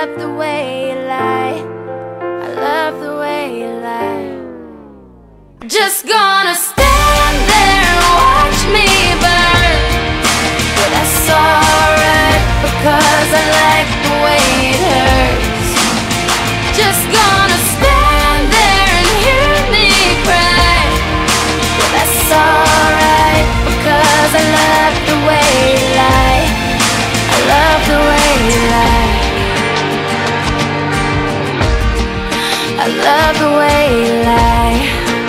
love the way you lie. I love the way you lie. Just gonna stand there and watch me burn. But that's alright, because I like the way it hurts. Just gonna stand there and hear me cry. But that's alright, because I love the way you lie. I love the way you lie. I love the way you lie.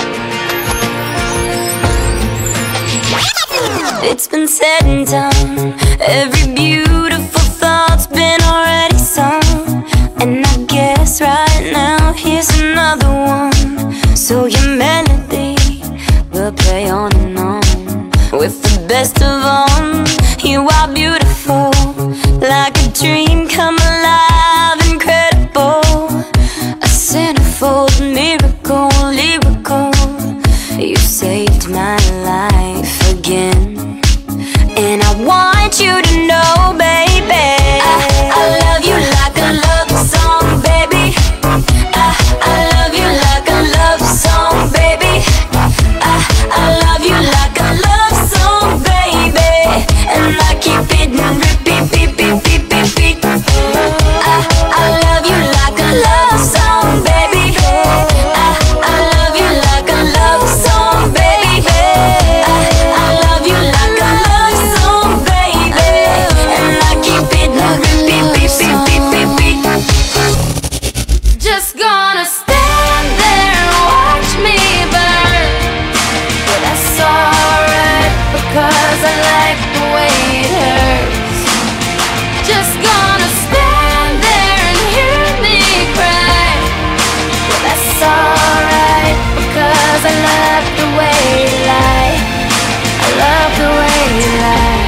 It's been said and done. Every beautiful thought's been already sung. And I guess right now here's another one. So your melody will play on and on. With the best of all, you are beautiful, like a dream come alive, incredible. A centerfold miracle, lyrical. You saved my life again. And I want you to know, baby, I love you like a love song, baby. I love you like a love song, baby. I love you like a love song, baby. And I keep it on repeat, beep, beep, beep, beep, beep. I love you like a love song, baby. I love you like a love song, baby. I love you like a love song, baby. And I keep it on repeat, beep, beep, beep, beep, beep. Just gonna stand there and watch me burn. But that's alright, because I like the way it hurts. Just gonna stand there and hear me cry. But that's alright, because I love the way you lie. I love the way you lie.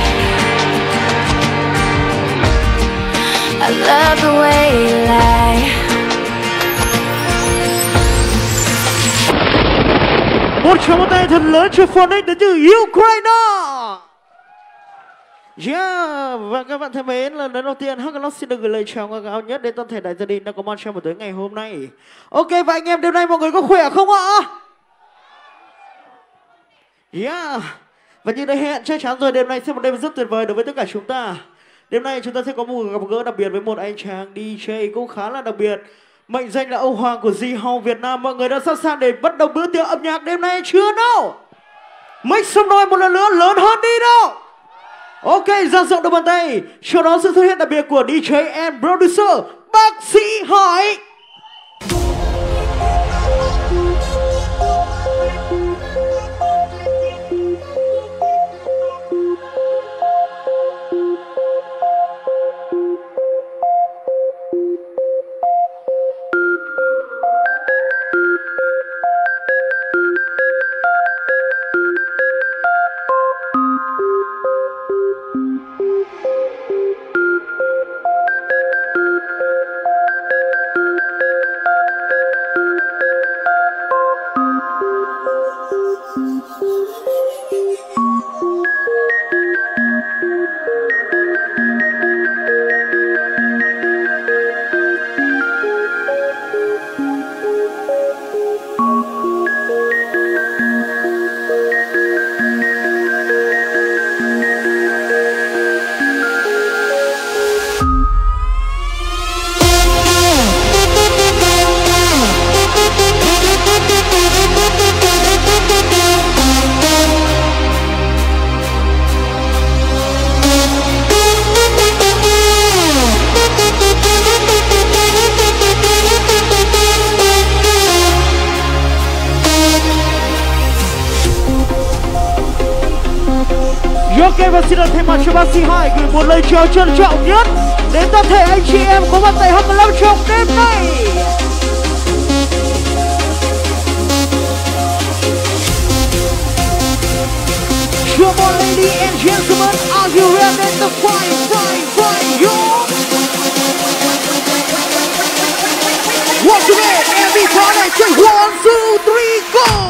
I love the way you lie. Một tràng pháo tay thật lớn cho Phonics đến từ Ukraine. Yeah, và các bạn thân mến, lần đầu tiên Hắc xin được gửi lời chào ngon ngào nhất đến toàn thể đại gia đình đã có mặt trong buổi tối ngày hôm nay. Ok, và anh em đêm nay mọi người có khỏe không ạ? Yeah, và như đã hẹn chắc chắn rồi, đêm nay sẽ một đêm rất tuyệt vời đối với tất cả chúng ta. Đêm nay chúng ta sẽ có một gặp gỡ đặc biệt với một anh chàng DJ cũng khá là đặc biệt, mệnh danh là Âu Hoàng của G-House Việt Nam. Mọi người đã sẵn sàng để bắt đầu bữa tiệc âm nhạc đêm nay chưa đâu? Make some noise một lần nữa lớn hơn đi đâu? Ok, dang rộng đôi bàn tay. Sau đó sự xuất hiện đặc biệt của DJ and producer Bác Sĩ Hải. Ok, và xin được thay mặt cho bác sĩ Hải gửi một lời chào trân trọng nhất đến toàn thể anh chị em có mặt tại Hắc trong đêm nay. Come on, ladies and gentlemen, are you ready to fight, yo? Once again, everybody say 1, 2, 3, go!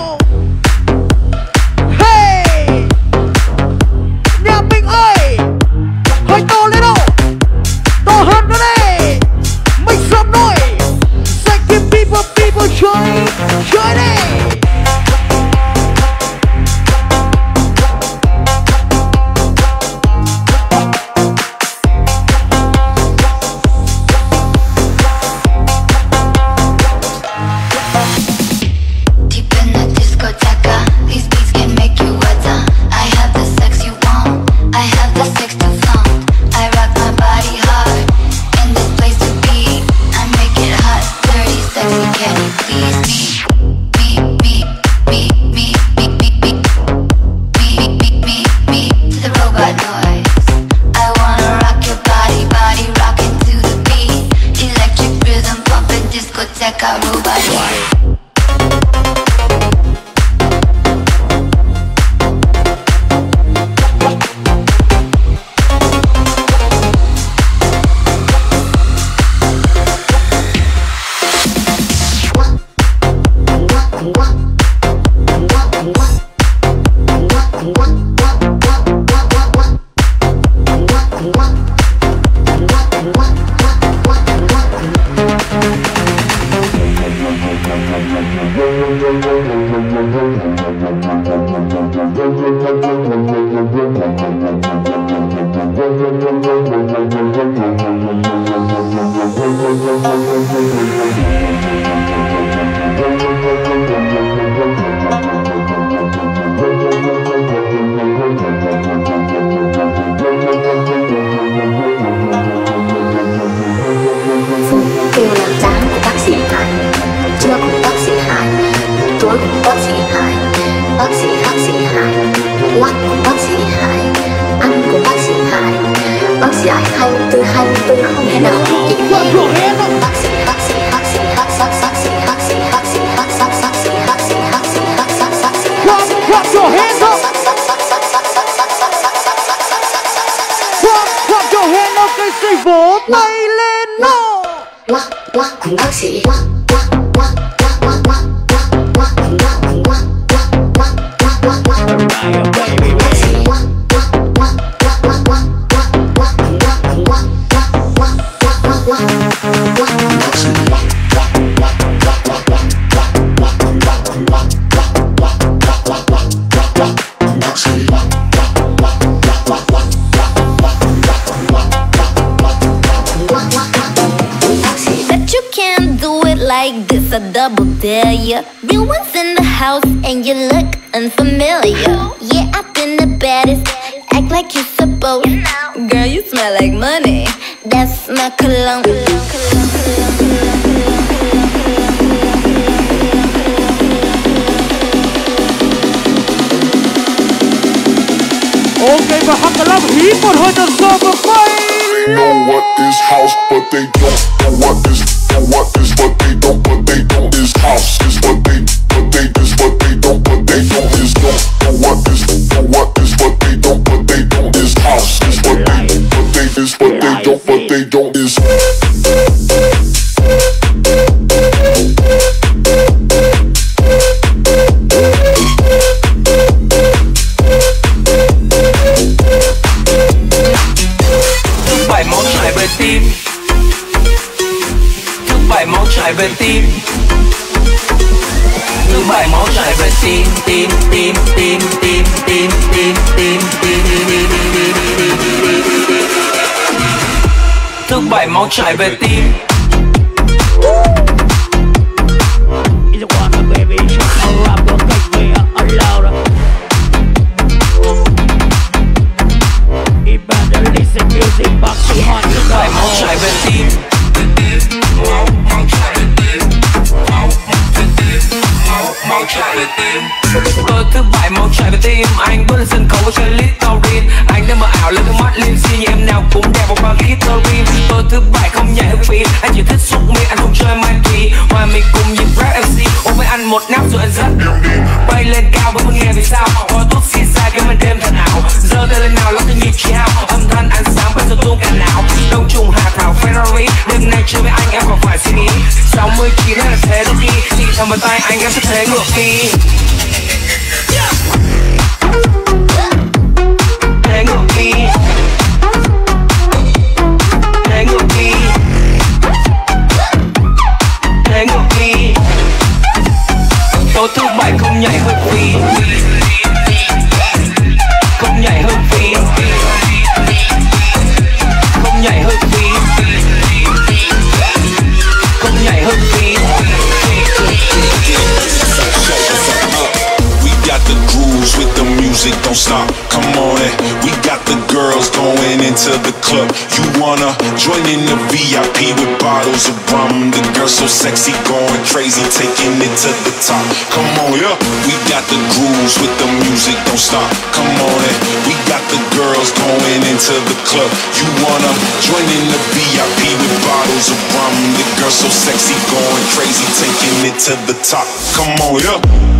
24/7 nào chỉ bác sĩ Clap your hands up. Clap your hands up, cái gì vỗ tay lên nào. Cùng bác sĩ like this, a double dare ya. Real ones in the house and you look unfamiliar. Yeah, I've been the baddest, act like you're supposed. Girl, you smell like money, that's my cologne. Ok, và hăng cả lắm, hít một hơi thật sâu và quay. They know what is house, but they don't know what is what they don't is house is what they don't is know what is what they don't is house is what they don't is. máu chảy về tim, thứ bảy máu chảy về tim, tim tim tim tim tim tim tim tim. Thứ bảy máu chảy về tim. Thứ bảy máu chảy về tim. Tôi thứ bảy máu chảy về tim. Anh bước lên sân khấu với chơi Litaurin. Anh đang mở ảo lên đôi mắt liên si như em nào cũng đẹp một bao guitarin. Tôi thứ bảy không nhảy hương phí. Anh chỉ thích xúc miệng, anh không chơi mai kỳ. Hòa mình cùng nhịp rap MC. Ôm với anh một nắp rồi anh dắt bay lên cao với muốn nghe vì sao. Có thuốc xì xa cái màn đêm thần ảo. Giơ tay lên nào lót cái nhịp chi hao. Âm thanh ánh sáng bây giờ tuôn cả não. Đông trùng hạ thảo Ferrari. Đêm nay chơi với anh em còn phải suy nghĩ. 69 hay là thế đôi khi chỉ thầm vào tay anh em sẽ thế ngược đi. Thế ngược đi. Thế ngược đi. Thế ngược đi. Tối thứ bảy không nhảy hơi phí. Không nhảy hơi phí. Không nhảy hơi phí. Không nhảy hơi phí. Got the grooves with the music, don't stop, come on in. We got the girls going into the club. You wanna join in the VIP with bottles of rum. The girls so sexy, going crazy, taking it to the top. Come on, yeah. We got the grooves with the music, don't stop, come on in. We got the girls going into the club. You wanna join in the VIP with bottles of rum. The girls so sexy, going crazy, taking it to the top. Come on, yeah.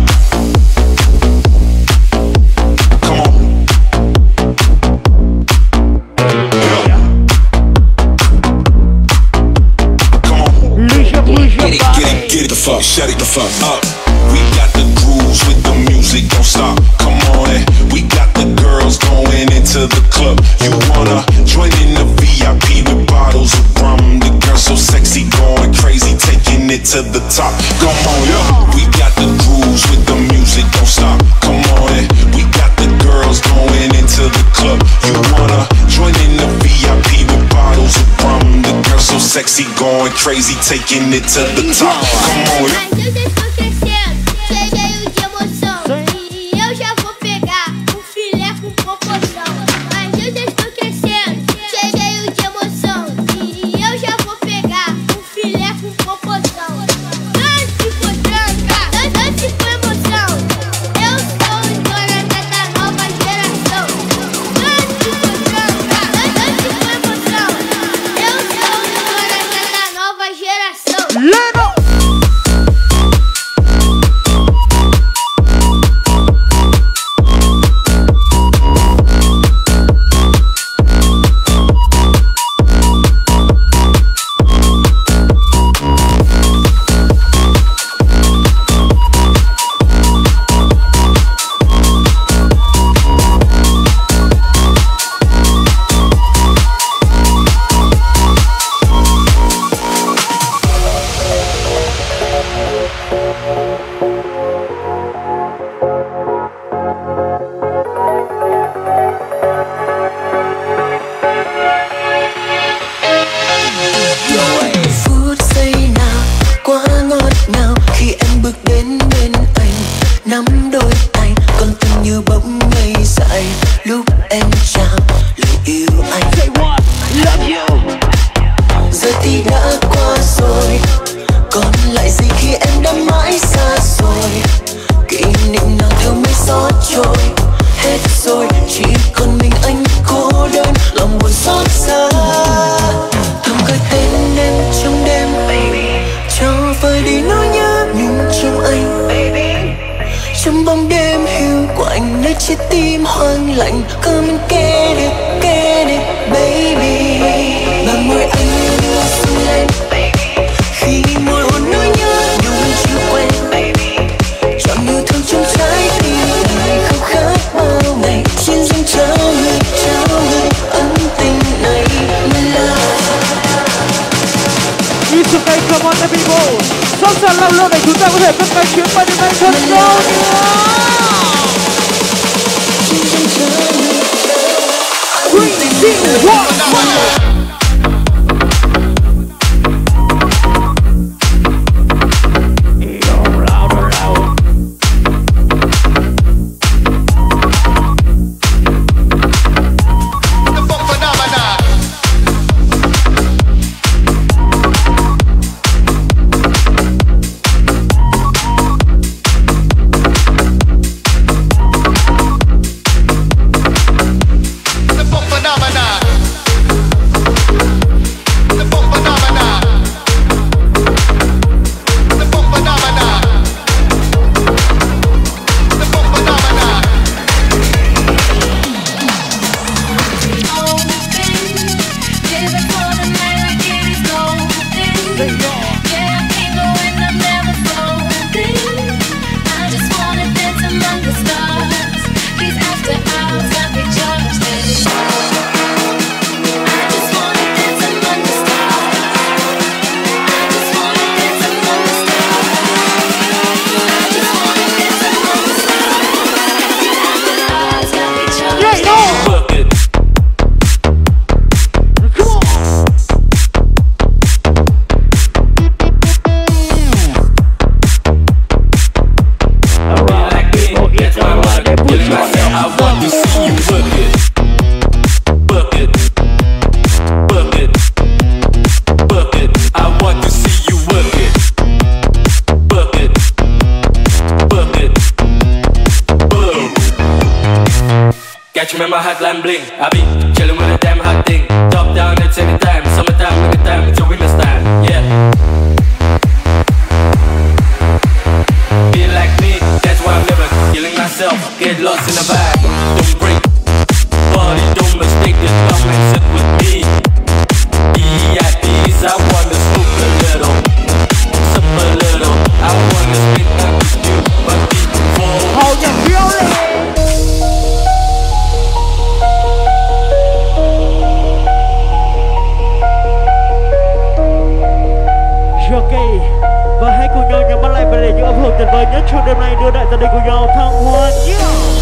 Shut it the fuck up. We got the grooves with the music, don't stop, come on in. We got the girls going into the club. You wanna join in the VIP with bottles of rum. The girls so sexy, going crazy, taking it to the top. Come on, yeah. We got the grooves with the music, don't stop, come on in. We got the girls going into the club. You wanna join in the VIP with bottles of rum. The girls so sexy, going crazy, taking it to the top. Come on, yeah. Mas eu já estou crescendo, cheio de emoção. E eu já vou pegar filé com proporção. Mas eu já estou crescendo, cheio de emoção. E eu já vou pegar filé com proporção. Dance com tranca, dance com emoção. Eu sou o Jonathan da nova geração. Dance com tranca, dance com emoção. trong đêm, cho vơi đi nỗi nhớ nhung trong anh. Trong bóng đêm hiu quạnh nơi trái tim hoang lạnh, come and get it baby. Và môi anh đưa sung lên khi môi hôn nỗi nhớ nhung chưa quen. Chọn yêu thương trong trái tim này không khác bao ngày. Xin dâng trao người ân tình này. My love. It's okay, come on people. Sẵn sàng lao lô để chúng ta có thể cất cánh chuyến bay đến đây thật cao nữa. 3, 2, 1. Remember hot lamp bling, I be chillin' with a damn hot thing. Top down, it's anytime, summertime, anytime, it's your winter time, yeah. Be like me, that's why I'm never killing myself. Get lost in the vibe, don't break body, don't mistake this love man, sit with me. EIPs, I wanna scoop a little, sip a little. I wanna spit up with you, but before. Hold your feeling. Và hãy cùng nhau nhắm mắt lại và để những âm hưởng tuyệt vời nhất trong đêm nay đưa đại gia đình của nhau thăng hoa nhé.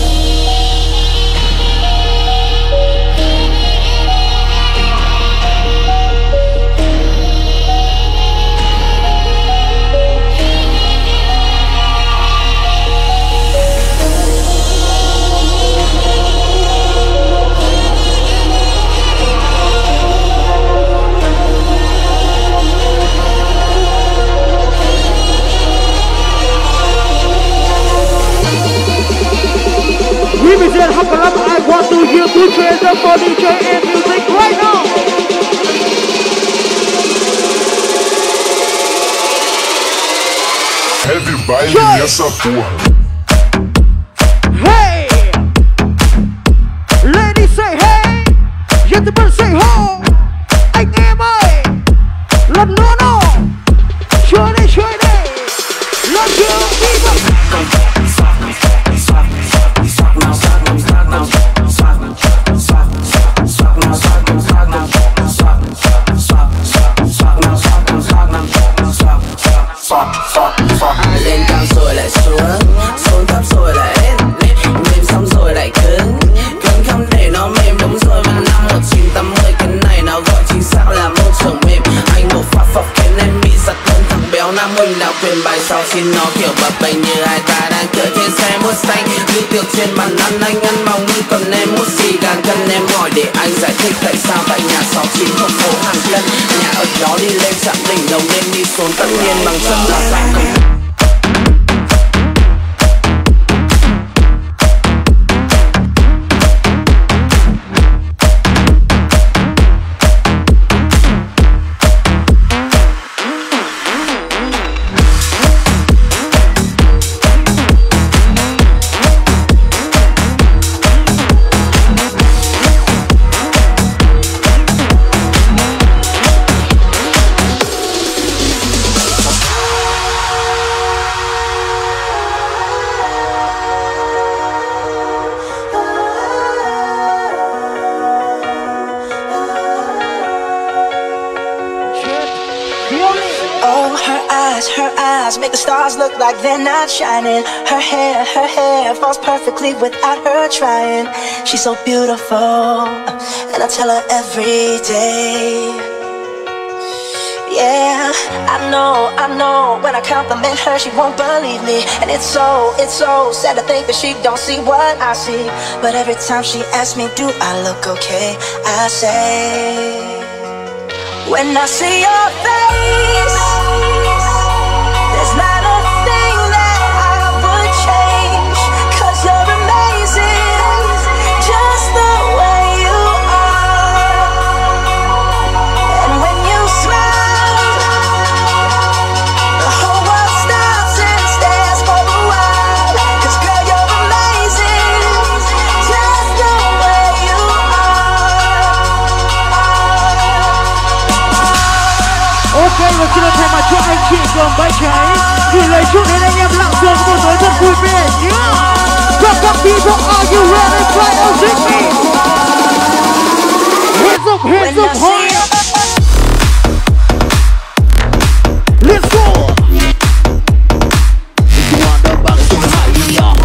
Represent Hakalam, I want to hear good treasure for DJ and music right now. Heavy baile nessa porra. Hey! Ladies say hey! Gentlemen say ho! Anh em ơi! Lần nữa nào! Chơi đi! Lần chưa đi vào! Lên cao rồi lại xuống thấp rồi lại lên, mềm xong rồi lại cứng không để nó mềm đúng rồi. Mà năm 1980 cái này nó gọi chính xác là môi trường mềm. Anh một phát phọc khiến em bị giật hơn thằng béo Nam Minh nào quyền bài sau xin nó kiểu bập bềnh như hai ta đang cưỡi trên xe Mustang. Như tiệc trên bàn ăn anh ăn mong như còn em mút gì càng cân. Em hỏi để anh giải thích tại sao tại nhà 69 không phố hàng cân. Nhà ở đó đi lên trạm đỉnh đồng đêm đi xuống tất nhiên bằng chân là xanh. Oh, her eyes make the stars look like they're not shining. Her hair falls perfectly without her trying. She's so beautiful, and I tell her every day. Yeah, I know, when I compliment her, she won't believe me. And it's so sad to think that she don't see what I see. But every time she asks me, do I look okay, I say, when I see your face, there's not a thing that I would change. 'Cause you're amazing, just the way you are. And when you smile, the whole world stops and stares for a while. 'Cause girl, you're amazing, just the way you are. Ok, và xin thay mặt cho anh chị gồm bãi cháy gửi lời chúc đến anh em Lạng Sơn một tối thật vui vẻ nhé. Các people, are you ready? Fly on with me. Hands up high. Let's go. If you want the box to high, y'all.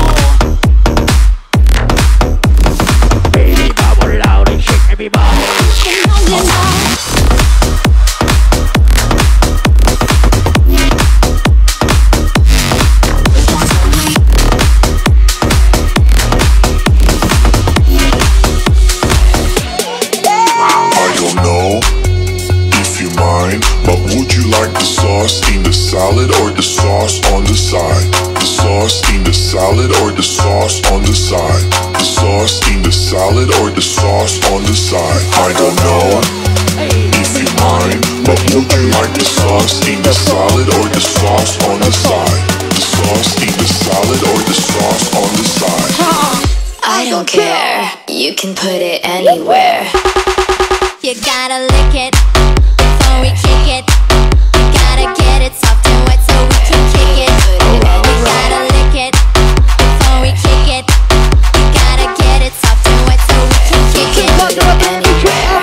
Baby, bubble loud and shake everybody. But would you like the sauce in the salad or the sauce on the side? The sauce in the salad or the sauce on the side? The sauce in the salad or the sauce on the side? I don't know if you mind, but would you like the sauce in the salad or the sauce on the side? The sauce in the salad or the sauce on the side? I don't care, you can put it anywhere. You gotta lick it before we kick it. You gotta get it soft and wet so we can kick it. You gotta lick it before we kick it. You gotta get it soft and wet so we can kick it. Put it anywhere.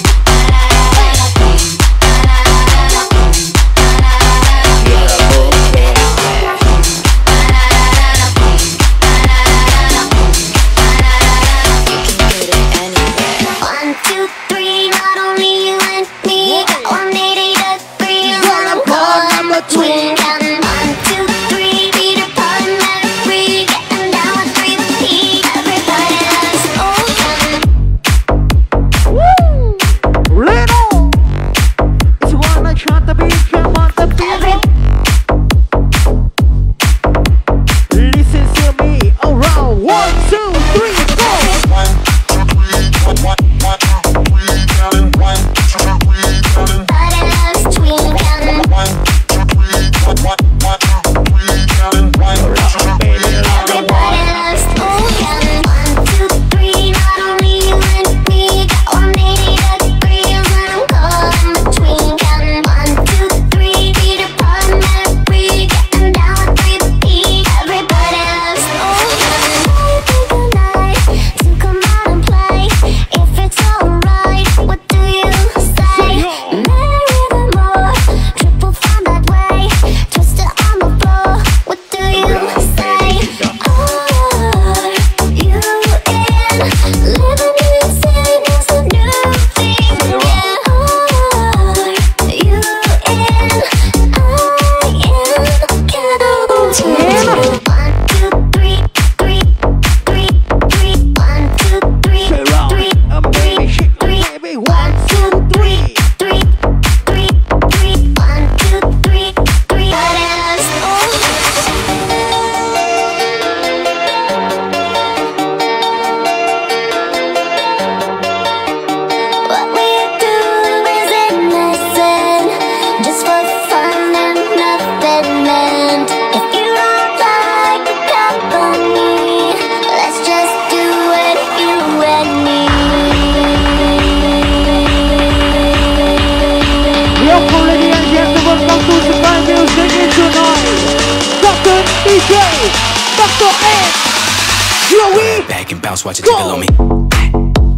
Back and bounce, watch it jiggle on me.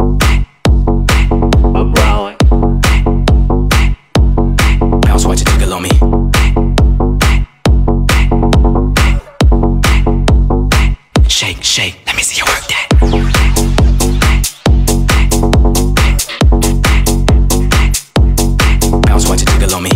Bounce, watch it jiggle on me. Shake, shake, let me see you work that. Bounce, watch it jiggle on me.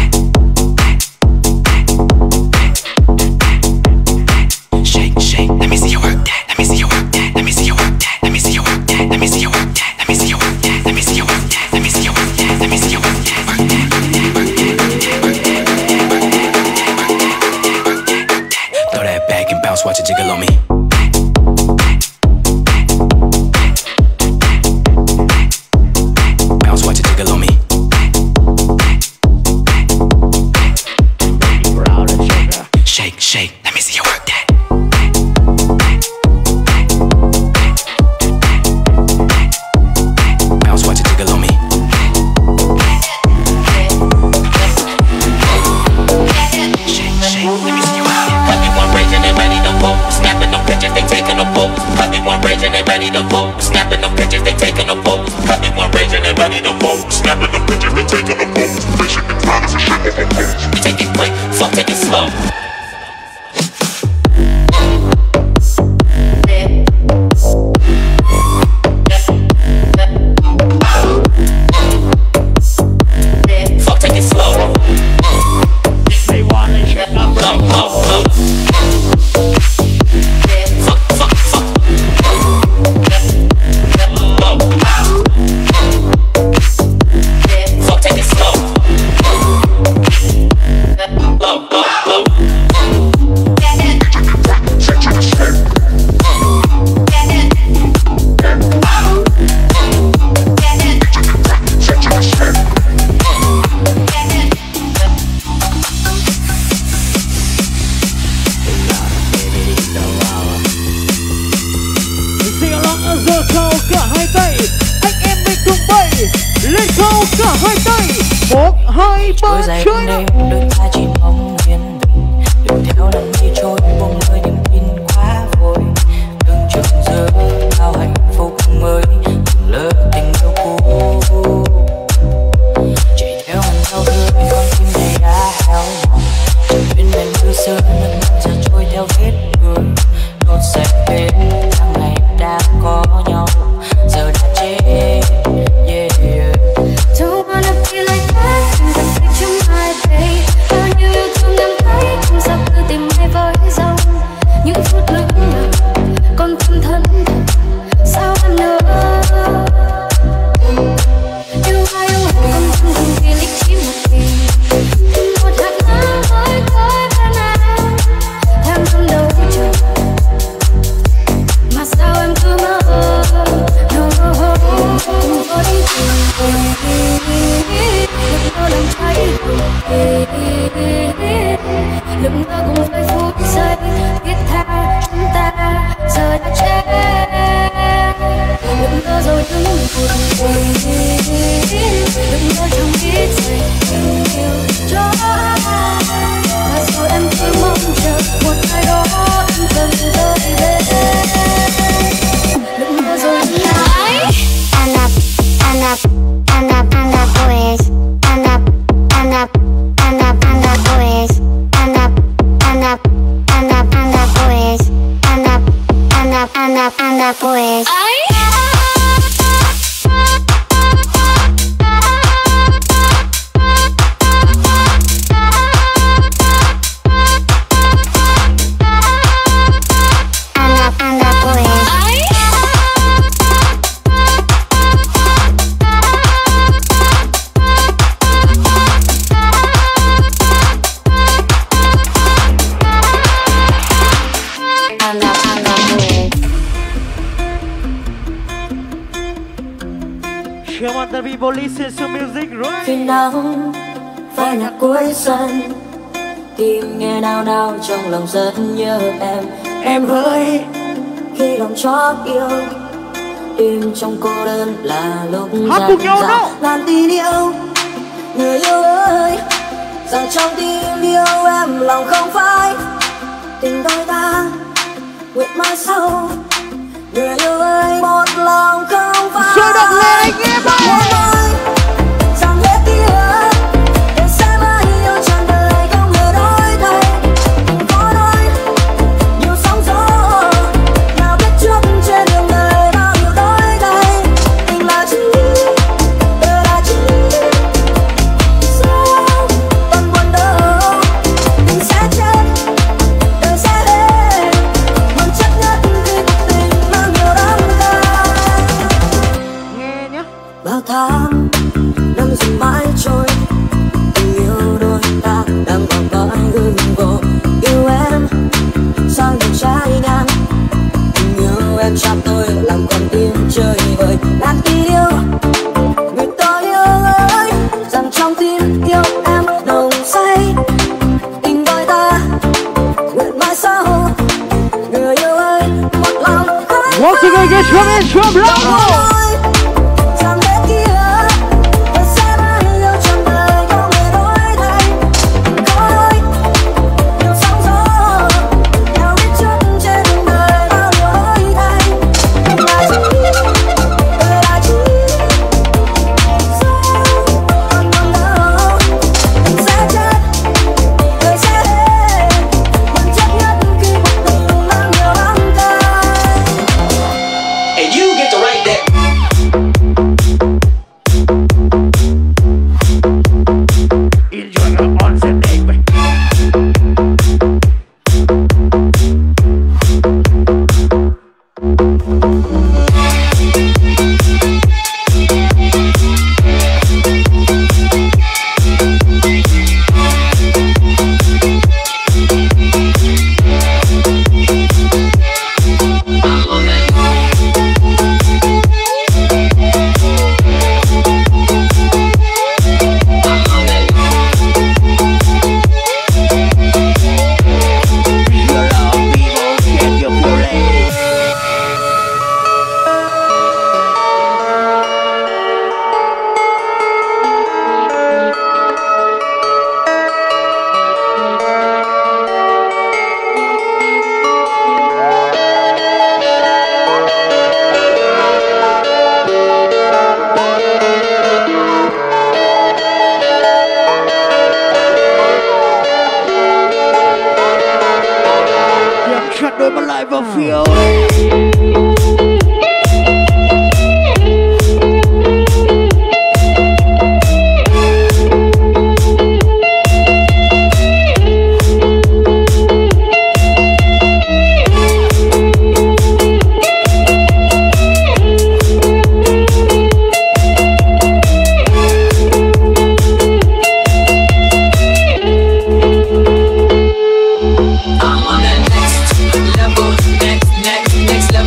Shake, shake, let me see you work that. Let me see you work that. Let me see you work that. Let me see you work that. Let me see you work that. Let me see you work that. Let me see you work that. Let me see you work that. Let me see you work that. Work that, work that, work that, work that, work that, work that, work that. Throw that back and bounce, watch it jiggle on me. Bounce, watch it jiggle on me. Shake, shake, let me see you work that. Bounce, watch it jiggle on me. Shake, shake, let me see you work that. Everyone raging and ready to vote. Snapping them pictures, they taking a vote. Everyone raging and ready to vote. Snapping them pictures, they taking a vote. Everyone raging and ready to vote. Snapping them pictures, they taking a vote. Fishing and flying for shit on my boat. We take it quick, fuck take it slow. Fuck take it slow. They wanna shit up. Fuck, fuck, fuck. Fuck take it slow. Sing along giơ cao cả hai tay, anh em mình cùng bay lên cao cả hai tay. 1, 2, 3 chơi nào. Đôi ta chỉ mong yên bình, đừng theo năm đi trôi buông lơi niềm tin quá vội. Đừng chừng giờ bao hạnh phúc mới, đừng lỡ tình yêu cũ. Chạy theo hàng sau đưa con tim này đã heo mòn. Chẳng duyên bên đưa sơ nước mắt giờ trôi theo vết người. Nốt sạch bên tháng ngày đã có nhau, giờ đã chết. Yeah, yeah. Don't wanna be like that, đừng cần picture my babe. Bao nhiêu yêu thương em thấy, không sao cứ tìm hay với dòng. Những phút lững lờ, còn tâm thân sao em nỡ. Yêu ai yêu hết, con không dùng vì lý trí một tình. Một hạt nắng mới tới bên em, em không đâu chờ. Mà sao em cứ mơ, no, cùng tôi đi tìm. Lúc mơ làm cháy lúc mơ cùng với phút giây thiết tha chúng ta giờ đã chết. Lúc mơ rồi đứng một mình, lúc mơ trong ít giây tình yêu cho ai. Và rồi em cứ mong chờ một ai đó em cần tới bên. Lúc mơ rồi lại Anda pues, anda pues, anda pues, anda pues. Come on, the people, listen to music right. Khi nắng và nhạc cuối xuân, tim nghe nao nao trong lòng rất nhớ em ơi. Khi lòng chót yêu, đêm trong cô đơn là lúc dạt dào ngàn tin yêu. Người yêu ơi, rằng trong tim yêu em lòng không phai. Tình đôi ta nguyện mãi sau. Người yêu ơi, một lòng không phai. Sôi động lên anh em ơi. Rằng hết kia để sẽ mãi yêu cho I'm on the next level, next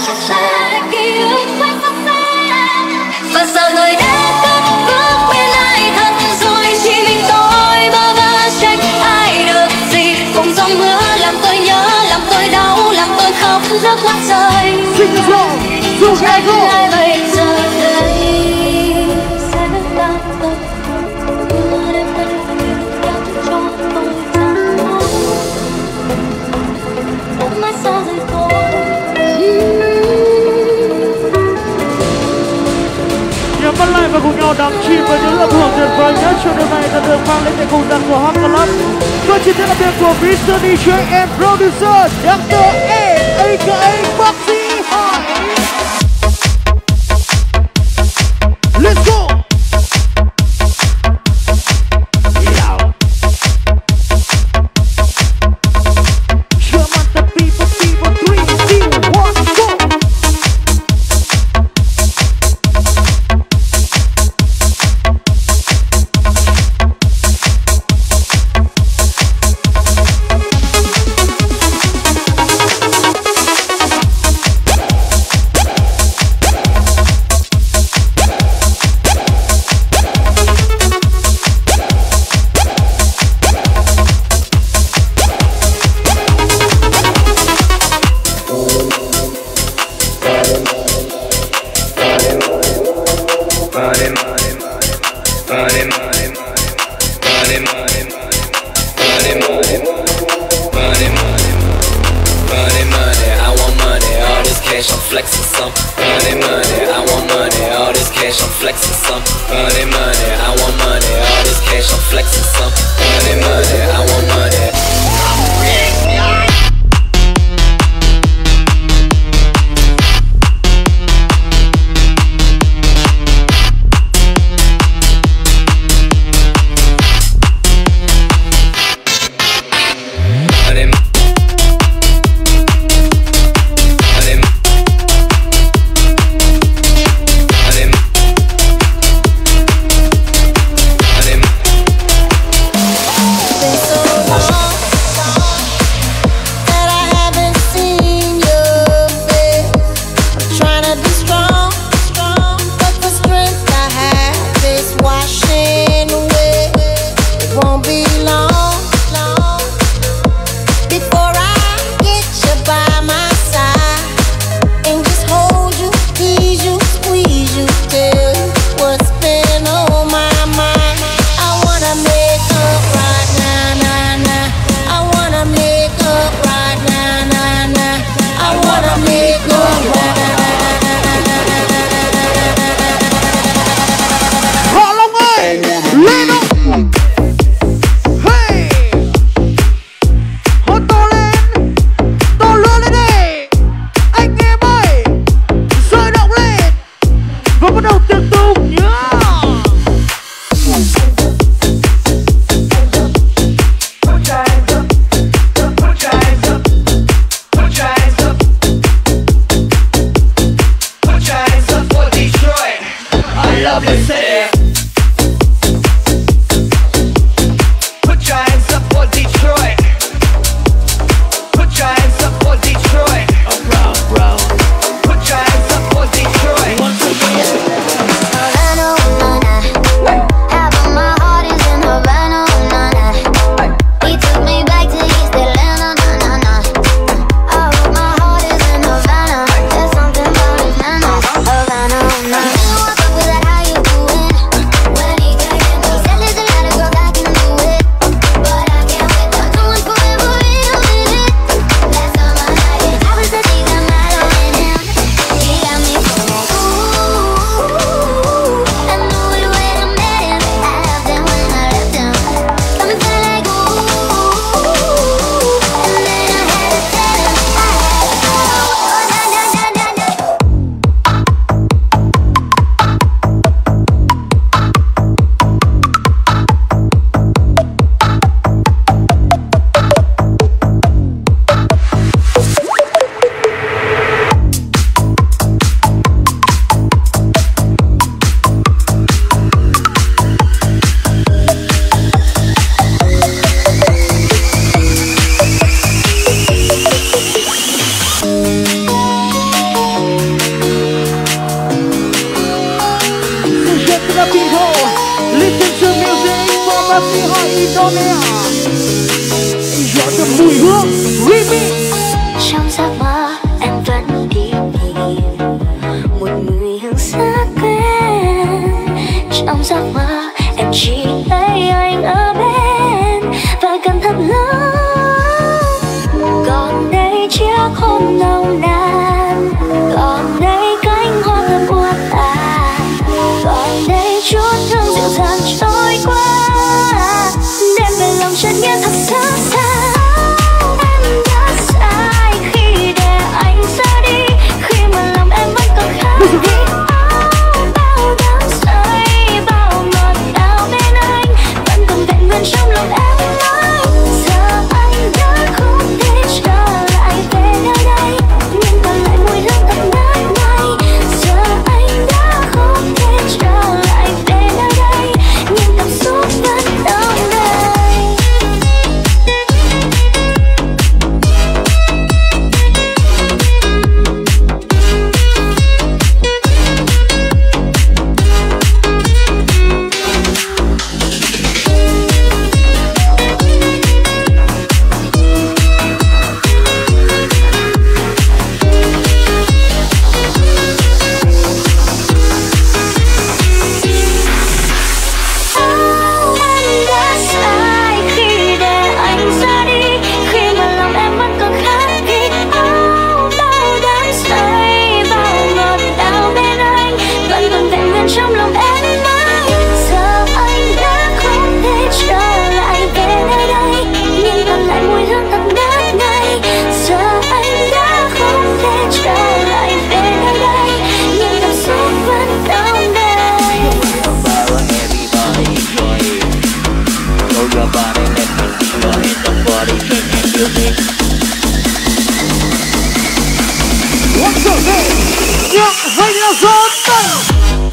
ký ức quá xa xa. Và giờ người đã cất bước bên ai thật rồi, chỉ mình tôi bơ vơ trách ai được gì. Cùng dòng mưa làm tôi nhớ, làm tôi đau, làm tôi khóc nước mắt rơi. Ai cứ ai bây giờ đây sẽ đau tôi. Mưa đêm nay kéo cho tôi thắng mong. Đắm mãi xa rời tôi. Nhắm mắt lại và cùng nhau đắm chìm vào những âm hưởng tuyệt vời nhất cho đêm nay đã được mang lên tại không gian của Hot Club. Và chi tiết đặc biệt của Mr. DJ and Producer Dr. A, aka Boxy Hỏi. Let's go! Chọn được mùi hương remix. Trong giấc mơ em vẫn đi tìm một mùi hương rất quen. Trong giấc mơ em chỉ thấy anh ở bên và gần thật lâu. Còn đây chiếc hôn nồng nàn, còn đây cánh hoa thơm buốt tàn, còn đây chút hương dịu dàng trôi qua. Đêm về lòng chợt nghe thật xa xa. Em đã sai khi để anh ra đi, khi mà lòng em vẫn còn khát đi. Bao đắm say, bao ngọt ngào bên anh vẫn còn vẹn nguyên trong lòng em. Giờ anh đã không thể trở lại về nơi đây, nhưng còn lại mùi hương thật ngát ngây. Giờ anh đã không thể trở lại về nơi đây, nhưng cảm xúc vẫn đong đầy. Em đã sai khi để anh ra đi, khi mà lòng em vẫn còn khát đi. Bao đắm say, bao ngọt ngào bên anh vẫn còn vẹn nguyên trong lòng em. Giờ anh đã không thể trở lại về nơi đây, nhưng còn lại mùi hương thật ngát ngây. Giờ anh đã không thể trở lại về nơi đây, nhưng cảm xúc vẫn đong đầy. Once again, nhạc hay là gió tây.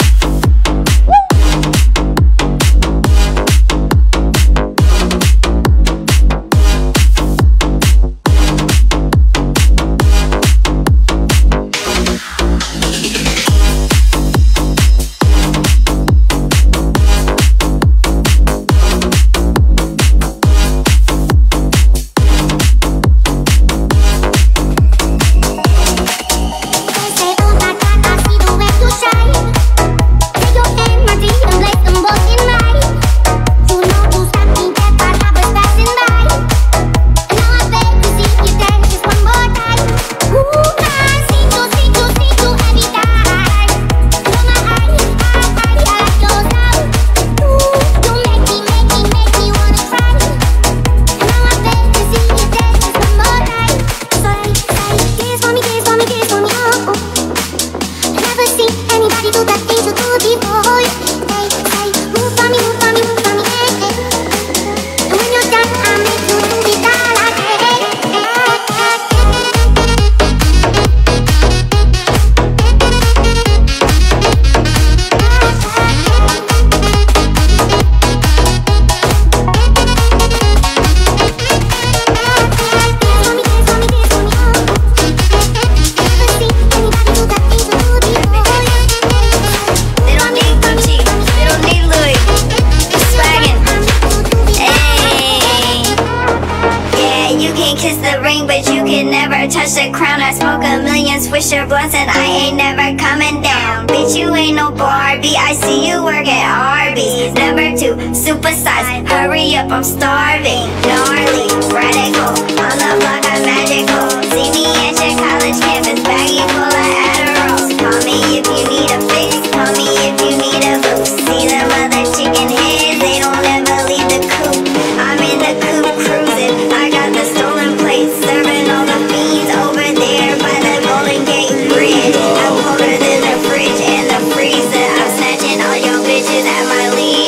Touch the crown, I smoke a million Swisher blunts and I ain't never coming down. Bitch, you ain't no Barbie, I see you work at Arby's. Number 2, supersize, hurry up, I'm starving. Gnarly, radical, on the block I'm magical. See me at your college campus, baggy full of Adderalls. Call me if you need a fix, call me if you need a boost. See them other chicken heads, they don't ever leave the coop. I'm in the coop cruising, I got the stolen plates, serving all the fiends over there by the Golden Gate Bridge. I'm colder than the fridge and the freezer. I'm snatching all your bitches at my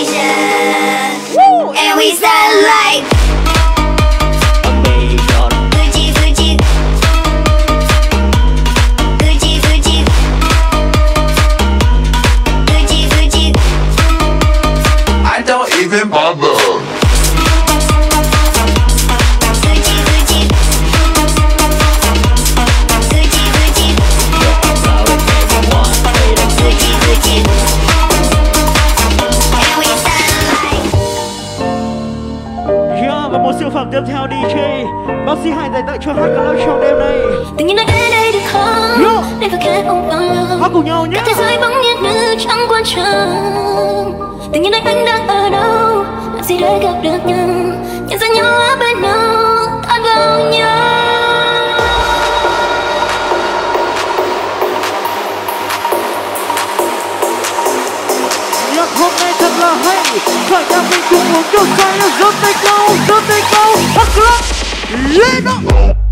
leisure. Woo! And we sound like Gucci, Gucci. Bossy Hải dành tặng cho hai club trong đêm nay. Tự nhiên nói đến đây được không? Để phải khẽ ôm vào. Hát cùng nhau nhé. Cả thế giới bỗng nhiên như chẳng quan trọng. Tự nhiên nói anh đang ở đâu? Làm gì để gặp được nhau? Nhận ra nhau ở bên nhau, thân vào nhau. Nhạc hôm nay thật là hay. Cả nhà mình cùng uống nước say, giơ tay cao, hát club lên đó.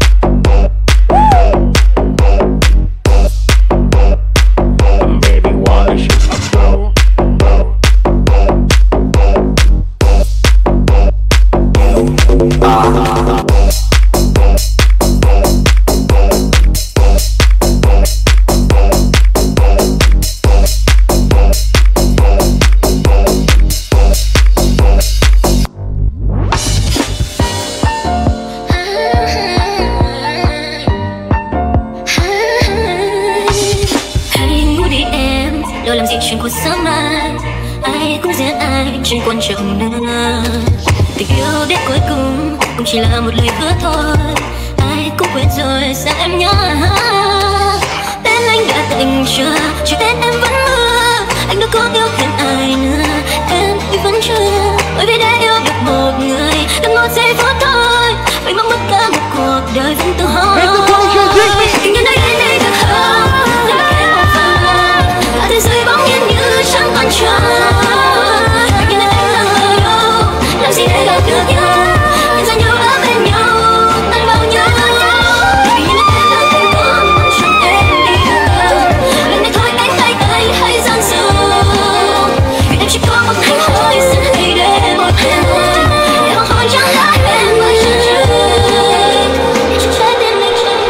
Chuyện của sớm mai ai cũng giết ai trên quan trọng nữa. Tình yêu đến cuối cùng cũng chỉ là một lời hứa thôi. Ai cũng quên rồi sao em nhớ. Tên anh đã tình chưa tên em vẫn mơ. Anh đã có yêu thêm ai nữa em thì vẫn chưa. Bởi vì đã yêu được một người đừng một giây phút thôi. Vậy mà mất cả một cuộc đời vẫn tự hỏi. Tình nhân đây đến đây được không? Thế giới bỗng nhiên như chẳng còn chờ. Nhưng anh đang ở đâu? Làm gì để gặp được nhau? Nhận ra nhau ở bên nhau, tan vào nhau. Vì như em đang thành công, vẫn chẳng em đi đâu. Lần này thôi anh hãy gian dừng. Vì em chỉ có một hành thôi, xin hãy để một em. Để hoàng hôn chẳng lại em ở chân trời. Để cho trái tim mình chạy.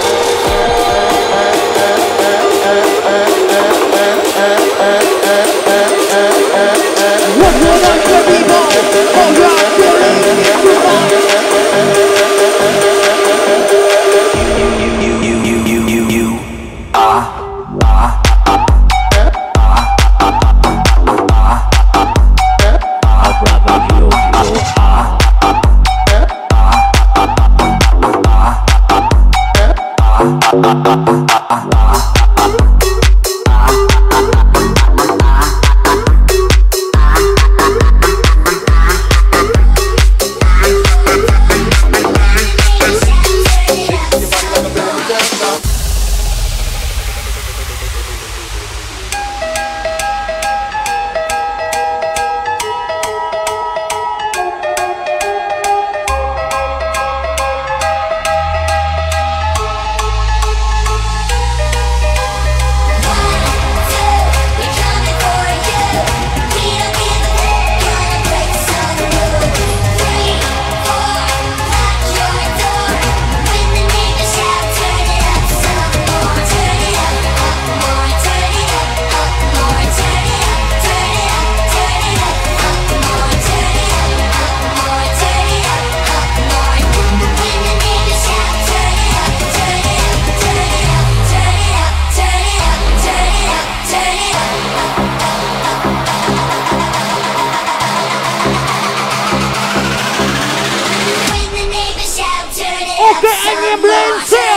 anh em lên xe.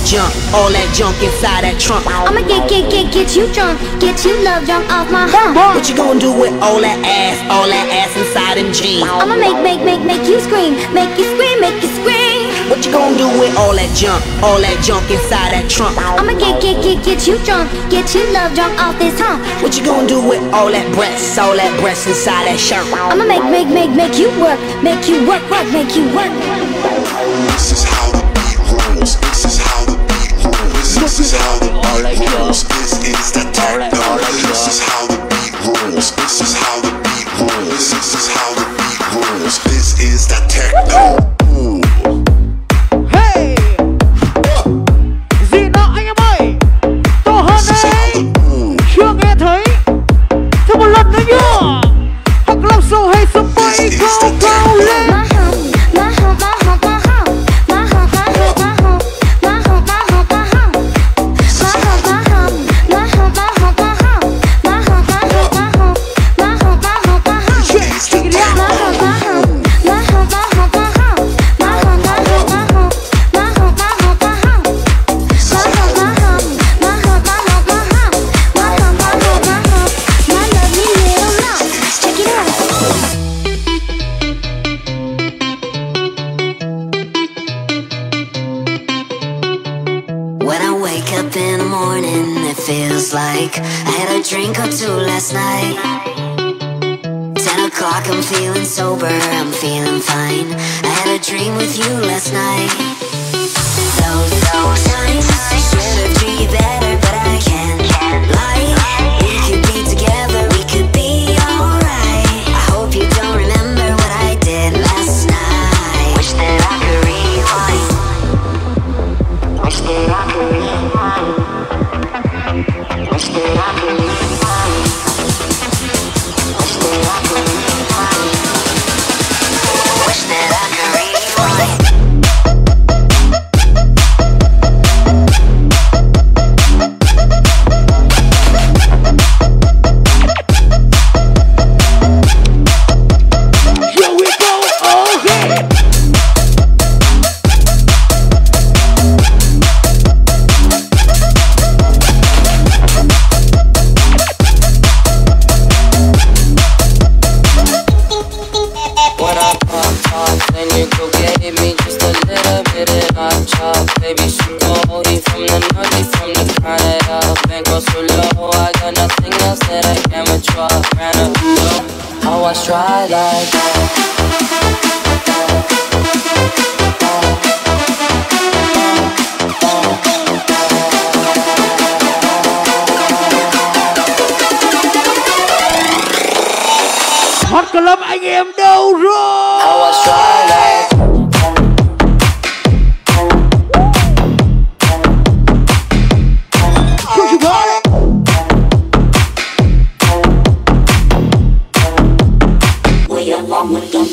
junk inside that trunk. I'ma get you drunk, get you love drunk off my hump. What you gonna do with all that ass inside them jeans? I'ma make you scream, make you scream, make you scream. What you gonna do with all that junk inside that trunk? I'ma get you drunk, get you love drunk off this hump. What you gonna do with all that breasts inside that shirt? I'ma make you work, make you work, make you work. This is how the beat rolls. This is how the beat rolls. This is how the beat rolls. This is the techno. This is how the beat rolls. This is how the beat rolls. This is how the beat rolls. This is the techno. Hey, gì đó anh em ơi, to hơn đây. Chưa nghe thấy, thêm một lần nữa nhá. Hoặc làm sâu hay sớm bay cao lên. I had a drink or two last night. 10 o'clock, I'm feeling sober, I'm feeling fine. I had a dream with you last night. Those times I should have treated you better, but I can't lie. We could be together, we could be alright. I hope you don't remember what I did last night. Wish that I could rewind. Wish that I could rewind. Wish that I could rewind. Wish that I could rewind. Wish that I could rewind. Here we go, okay. Then you go gave me just a little bit and I chop. Baby, she know he from the north, he from the Canada. Bank so low, I got nothing else that I can withdraw. Ran up the door, I was dry like that. Hot Club anh em đâu rồi? I was dry like Don't you got it? We are one with the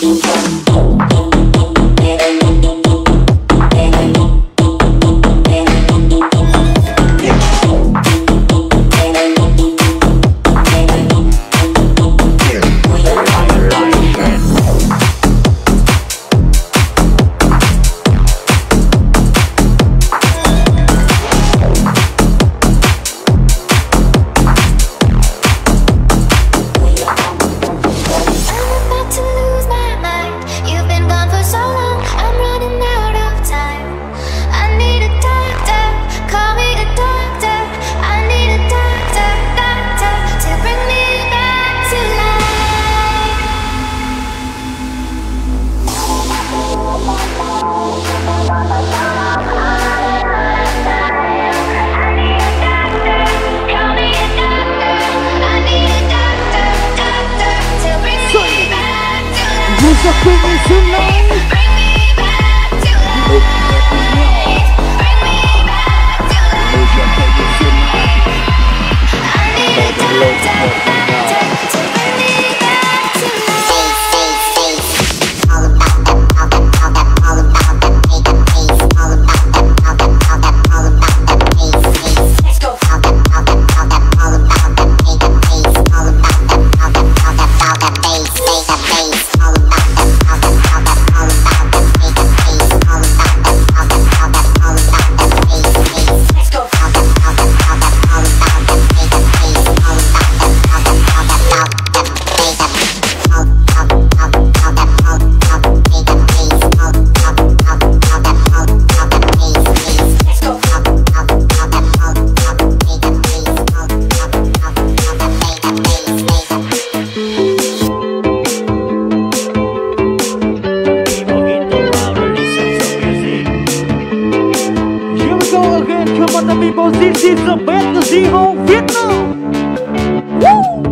This is the best Zero Vietnam. Woo!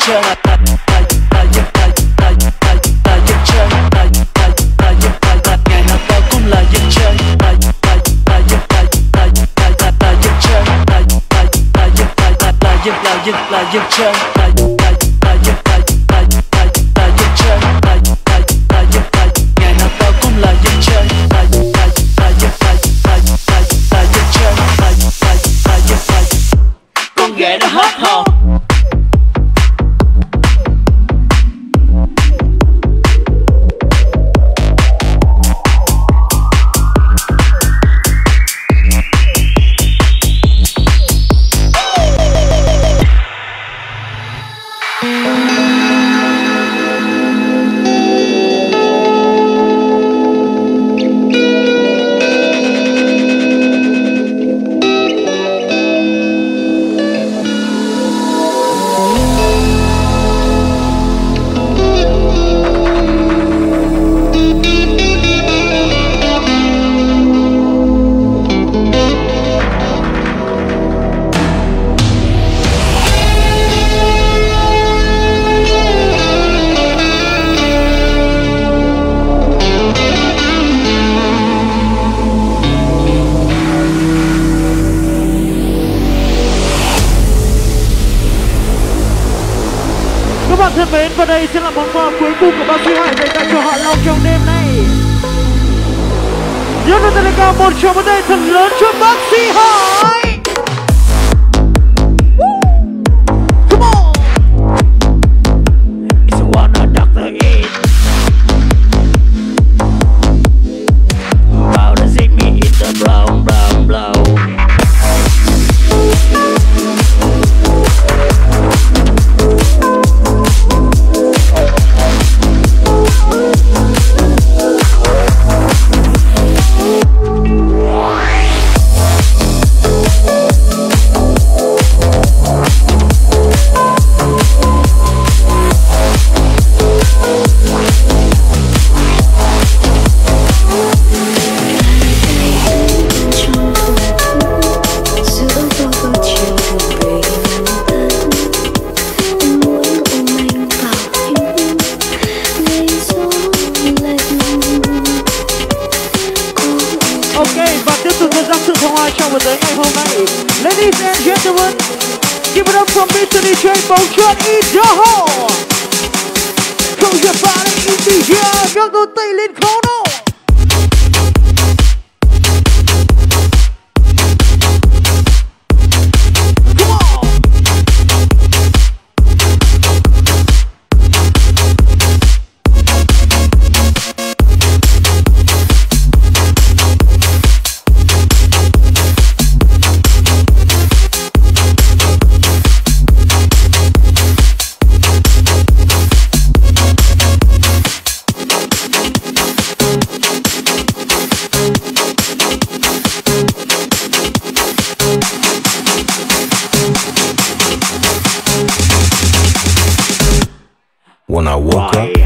chơi, là dân chơi, ngày nào tao cũng là dân chơi, là dân chơi, là dân chơi, ngày nào tao cũng là dân chơi, con ghẻ nó hết hồn. Thân mến, và đây sẽ là món quà cuối cùng của bác sĩ Hải dành tặng cho Hạ Long trong đêm nay. Nhớ là tay cao một tràng tay thật lớn cho bác sĩ Hải. Come on. It's a one Dr. Eat. How does it mean it's a brown blow? Ladies and gentlemen, give it up for Mr. DJ Bóng Chốt Idaho. Close your body, DJ, các đôi tay lên khấu nổ. When I woke up,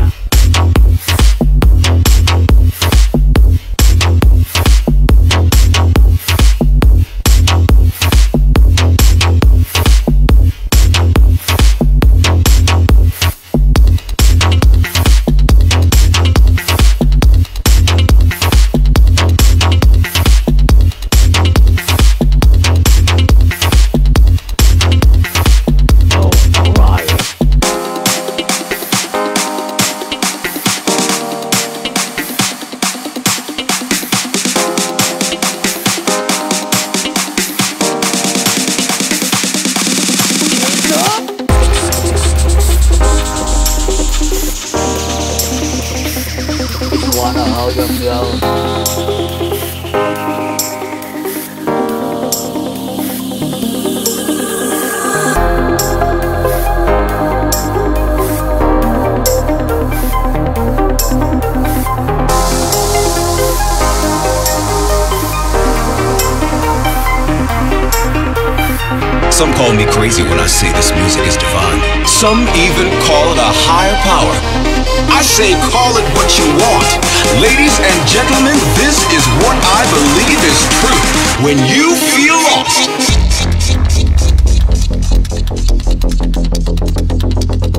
Some call me crazy when I say this music is divine. Some even call it a higher power. I say call it what you want. Ladies and gentlemen, this is what I believe is true. When you feel lost,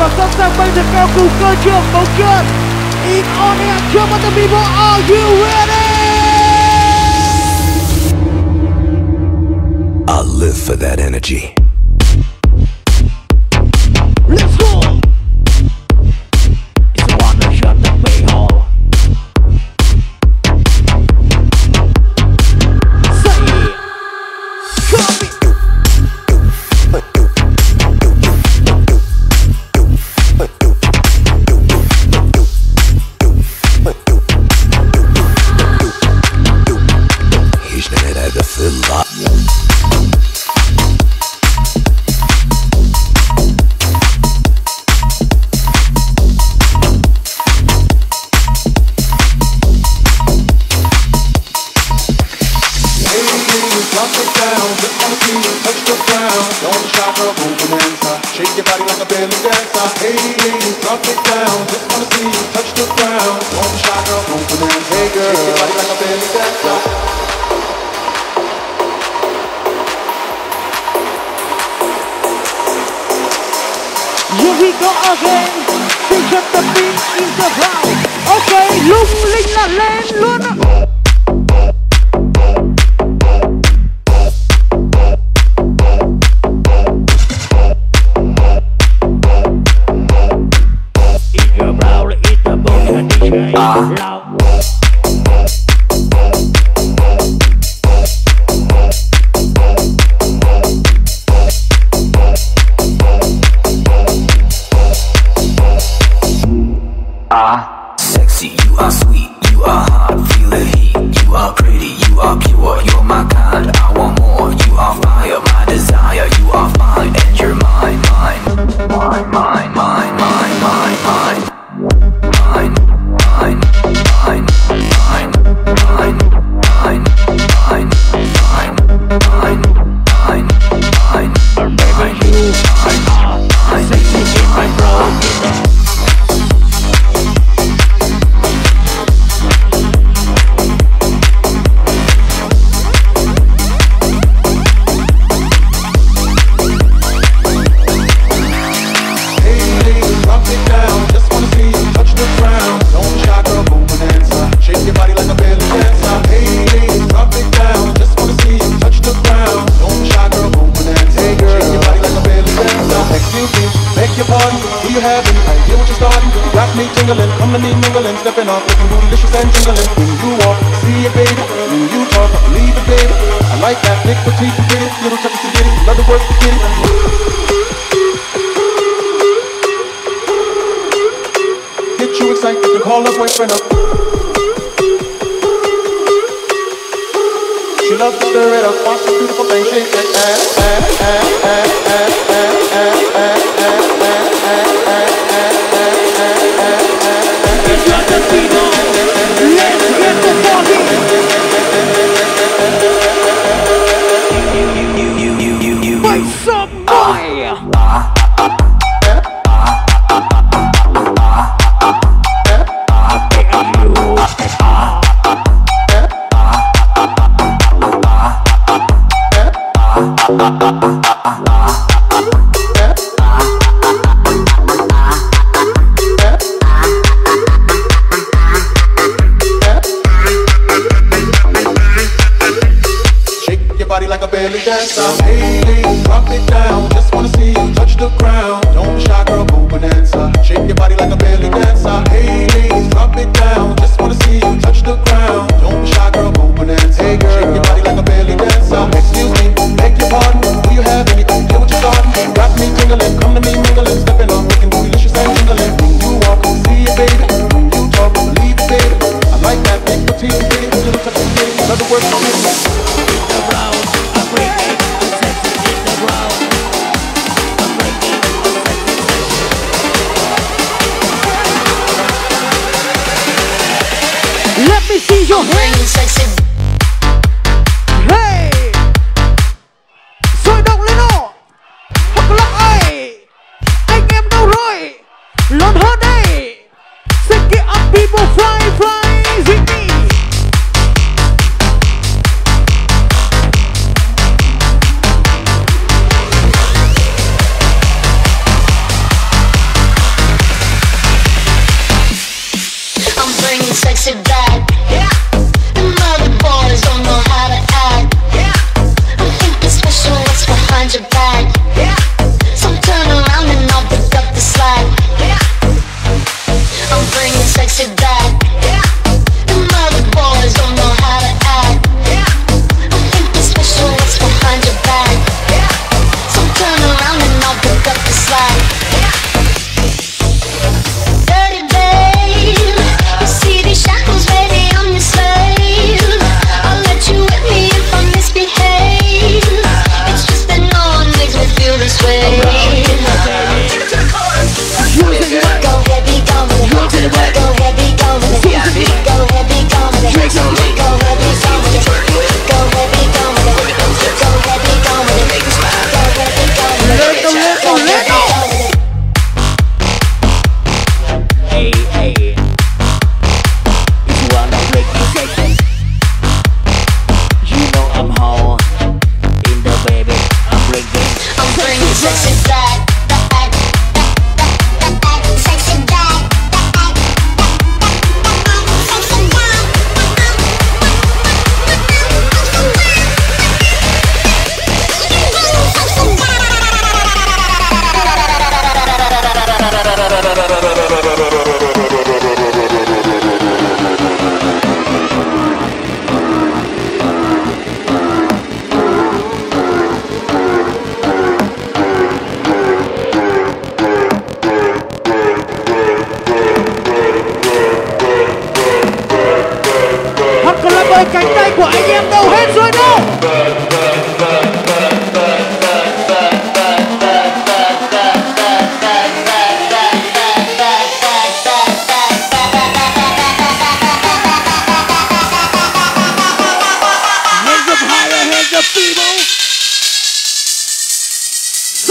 và sẵn sàng bay thật cao cùng cơ trường bóng trơn. In on air, come on the people, are you ready? I'll live for that energy. Let's go! It's a wonder shot the Bay Hall. Say it! Copy! Here we go again. Feature the beat in the ground. Okay, lung linh là lên luôn á. In your brow, in the motion, DJ loud. Sexy, you are sweet, you are hot, feel the heat. You are pretty, you are pure, you're my kind. I want more, you are fire, my desire. You are fine, and you're mine, mine, mine, mine, mine, mine, mine, mine, mine, mine, mine, mine, mine, mine, mine, mine, mine, mine, mine, baby, you are mine, sexy in my bro. Come to me mingling, stepping off, looking bootylicious and jingling. When you walk, see it, baby. When you talk, leave it, baby. I like that thick, petite, and pretty, little touches to get it. Love the work to get it. Get you excited, you call her boyfriend up. She loves to stir it up, watch the beautiful thing shake it. Let me see your hands. Hey, sôi động lên ô. Hoặc là ai, anh em đâu rồi? Lớn hơn đây. Say get up people, fly, fly with me.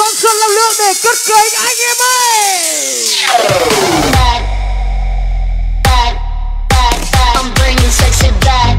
Giáng Xuân năng lượng để cất cánh anh em ơi. I'm bringing sexy back.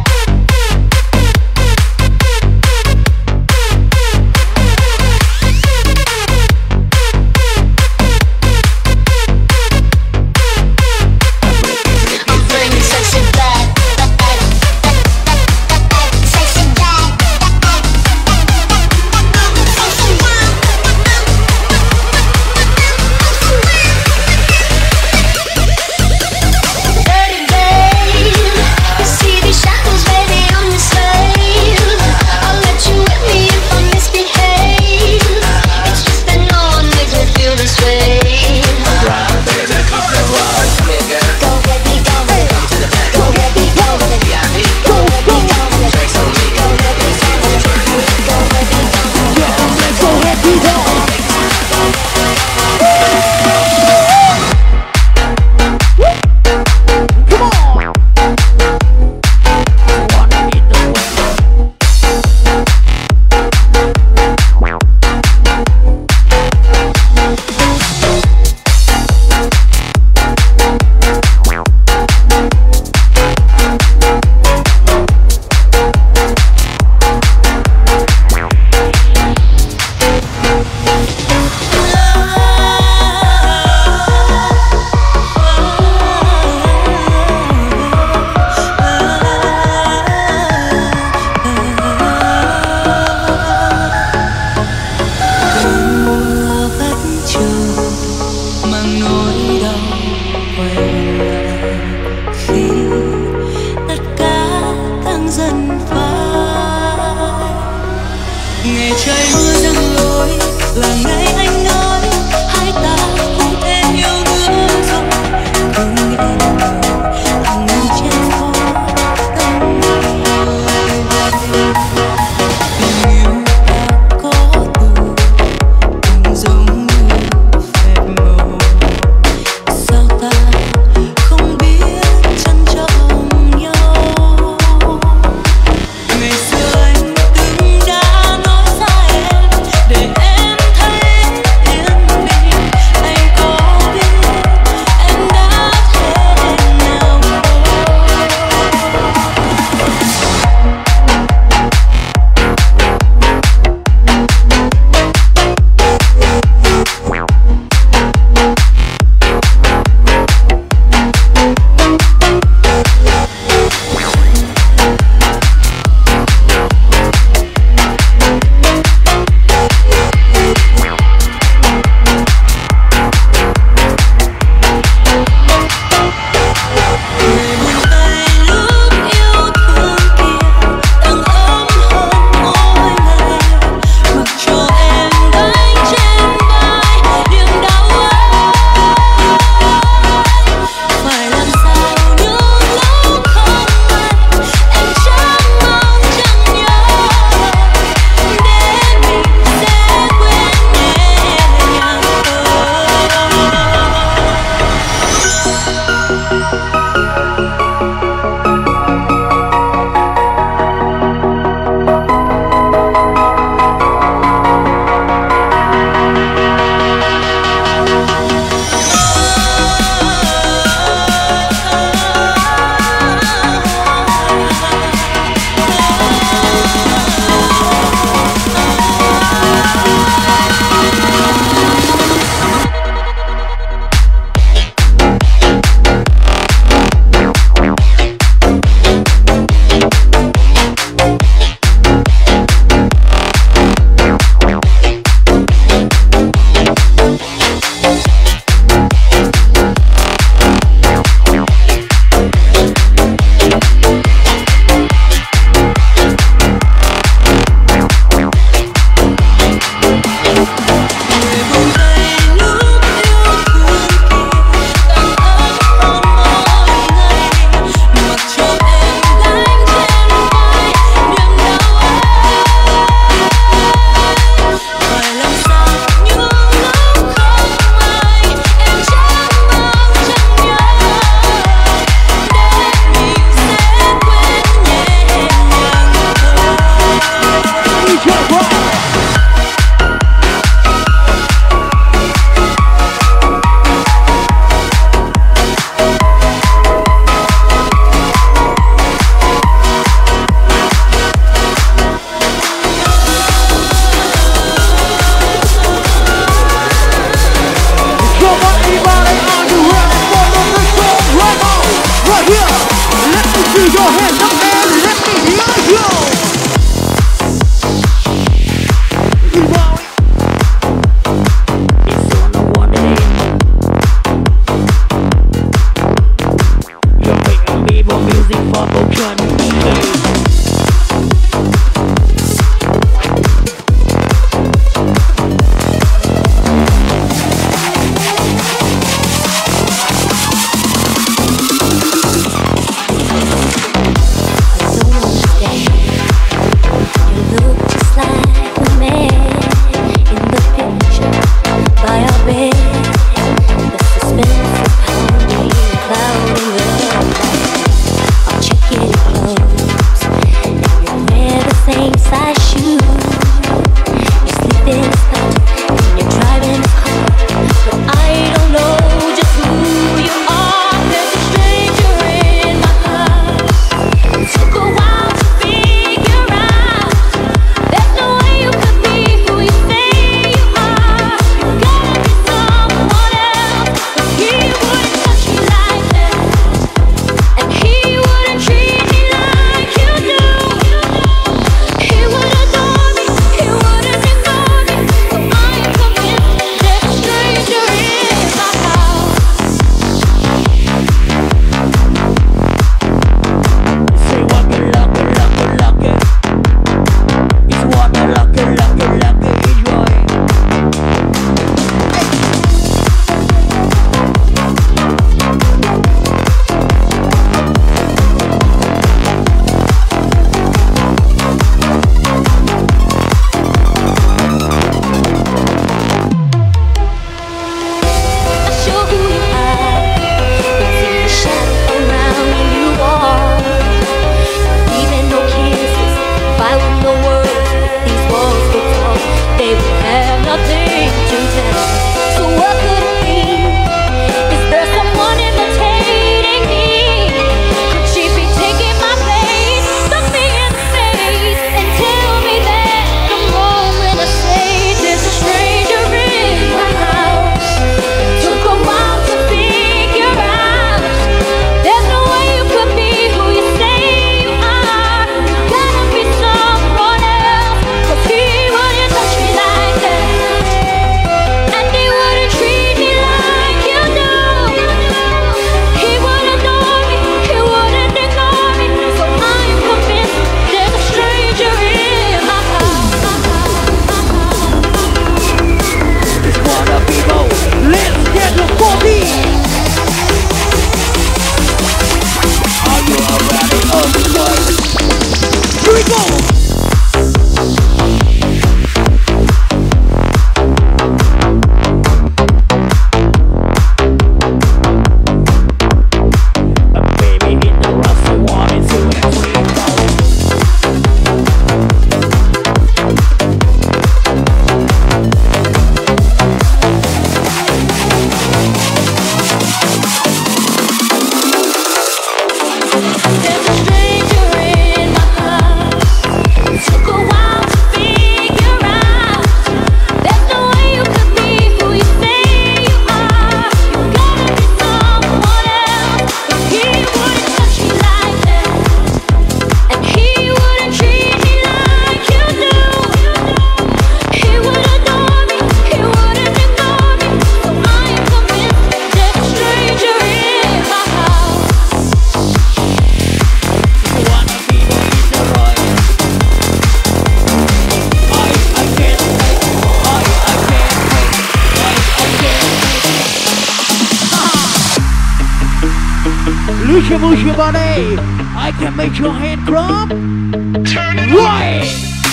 move your body. I can make your hand clap. Turn it right.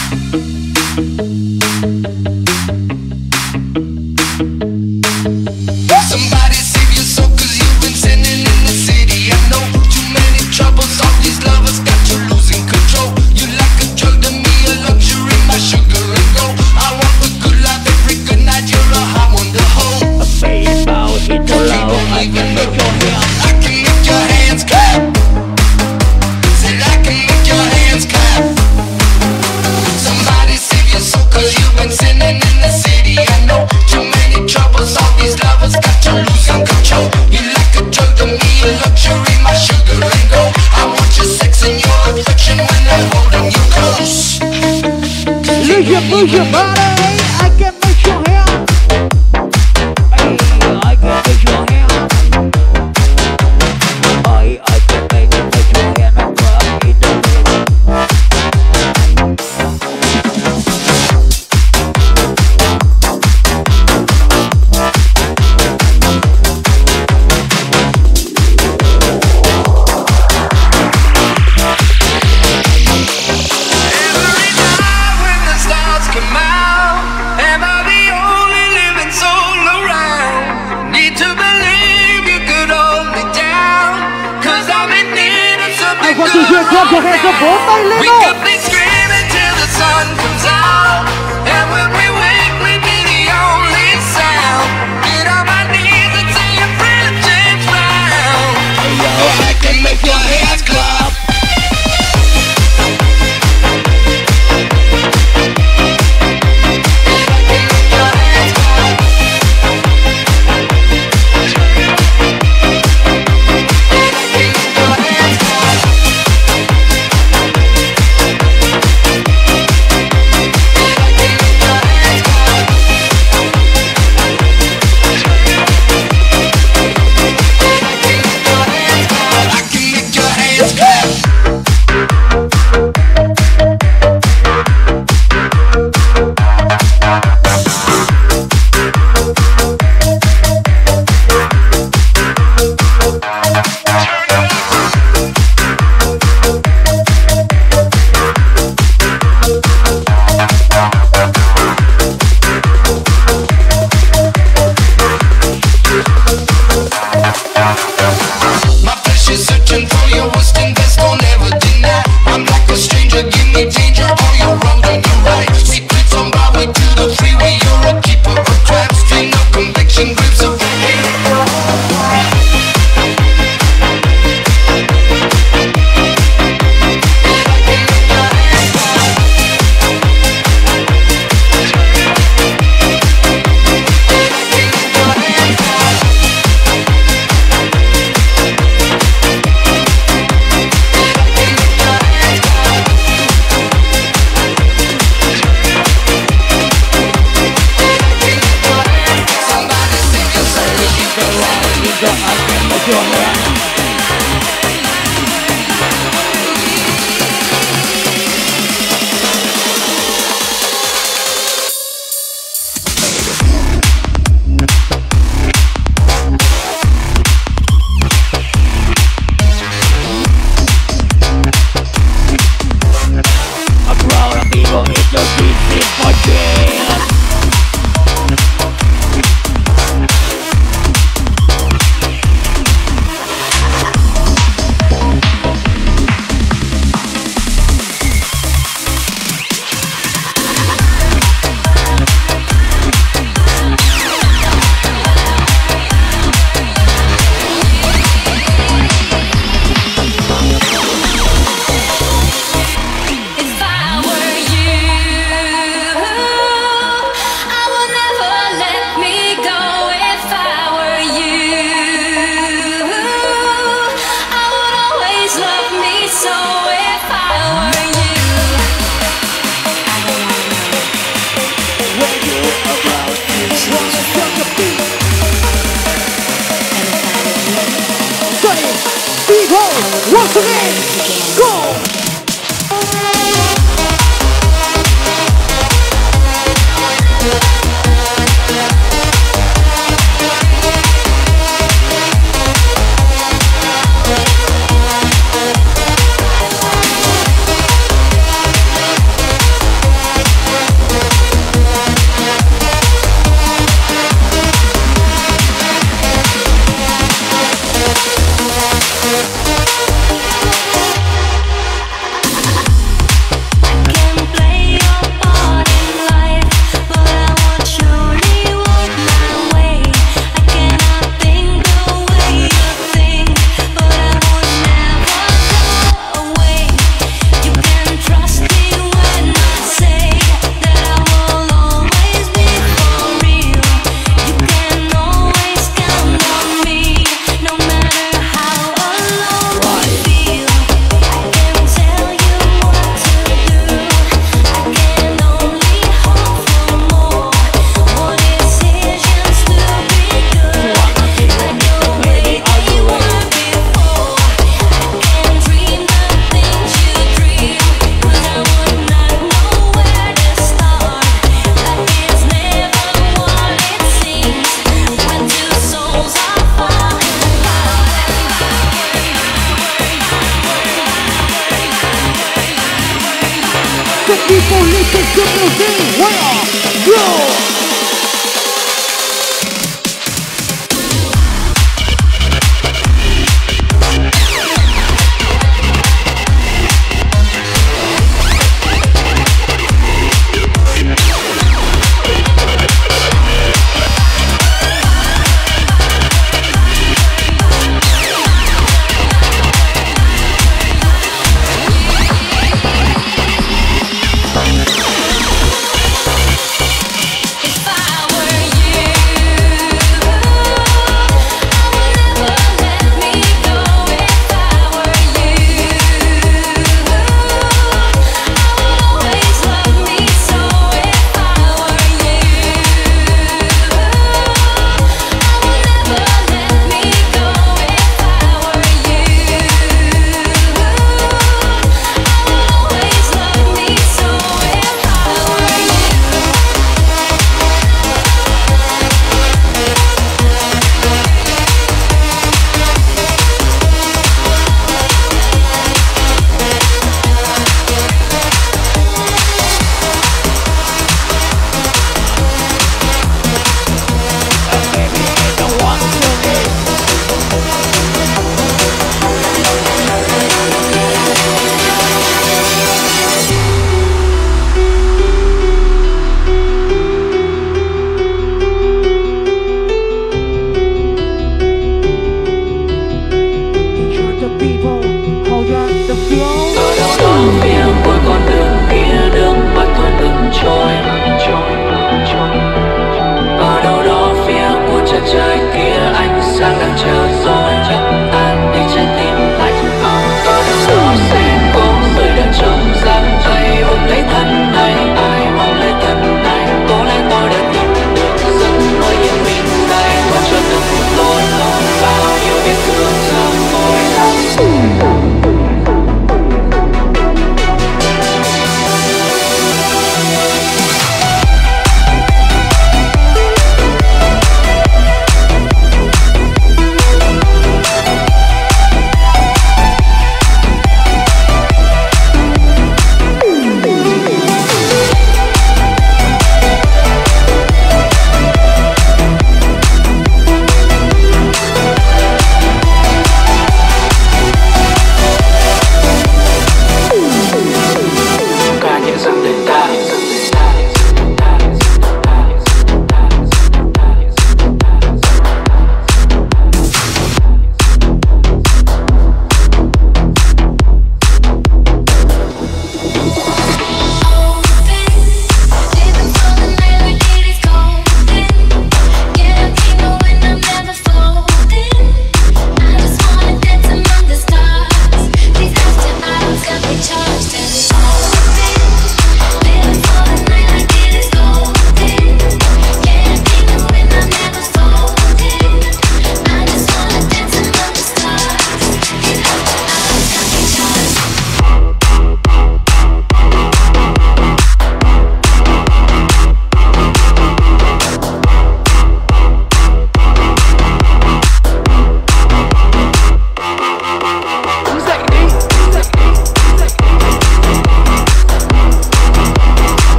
Somebody save your soul, cause you've been sinning in the city. I know too many troubles, all these lovers got you losing control. You like a drug to me, a luxury, my sugar and gold. I want the good life every good night, you're a hot one to hold. Baseball hit the low, I can make your hair. I can make your hands clap. Said I can make your hands clap. Somebody save your soul, cause you've been sinning in the city. I know too many troubles, all these lovers got you losing control. You like a drug to me, a luxury, my sugar and gold. I want your sex and your affection when I'm holding you close. Move your body, I can make your hair. Hey, I can make your hair. I can make your hair now clap in the clap your hands up, both tay lên We could be screaming till the sun comes out, and when we wake we be the only sound. Get on my knees and say a prayer, James Brown. Hey yo, I can make your hands clap.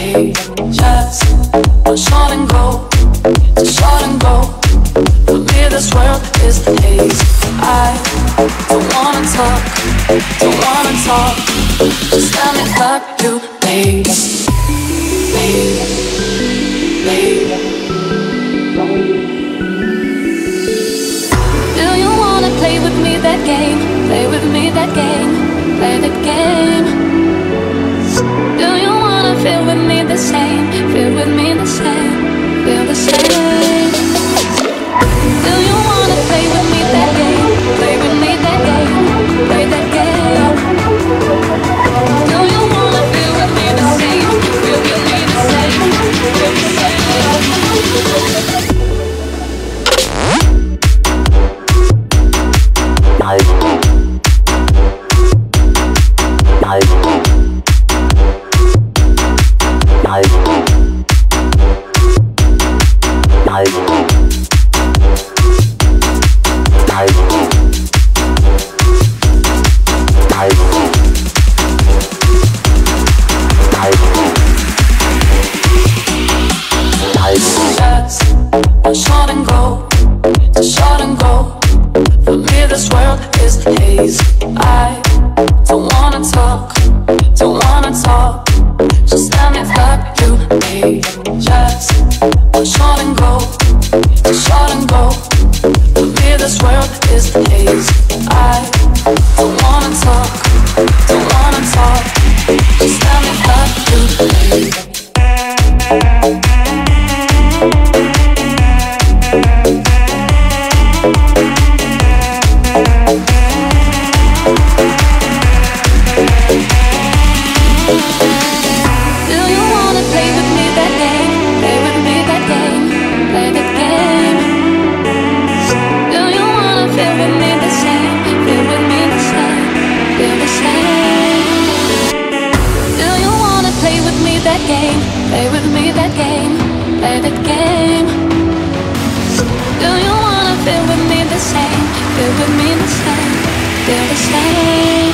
me. Just a shot and go, it's a shot and go. For me this world is the haze. I don't wanna talk, don't wanna talk. Just let me fuck you, babe. Do you wanna play with me that game? Play with me that game, play that game. Do you wanna feel with me the same? Feel with me the same, feel the same. Do you wanna play with me that game? Play with me that game, play that game. Do you wanna feel with me the same? Feel with me the same, feel the same. A shot and go, it's a shot and go. For me this world is the haze. I don't wanna talk, don't wanna talk. Just let me fuck you, babe. Just a shot and go, it's a shot and go. For me this world is the haze. I don't wanna talk, don't wanna talk. Just let me fuck you, babe. Play with me that game, play that game. Do you wanna feel with me the same? Feel with me the same, feel the same.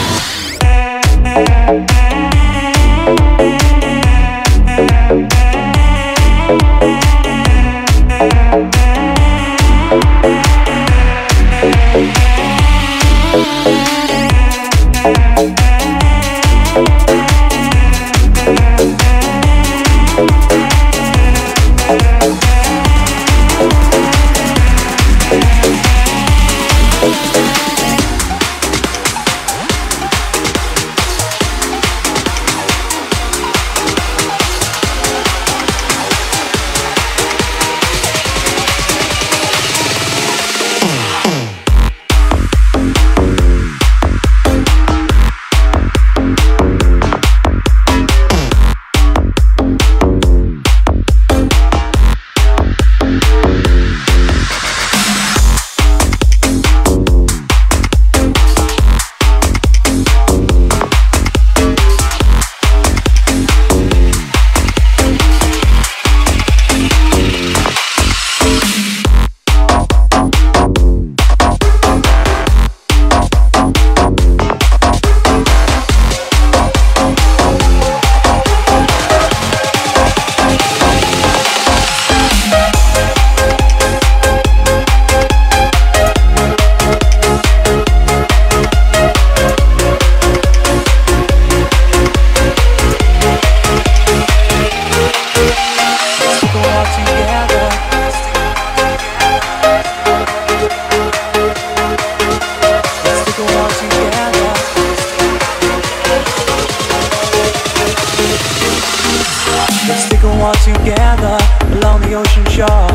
Together along the ocean shore,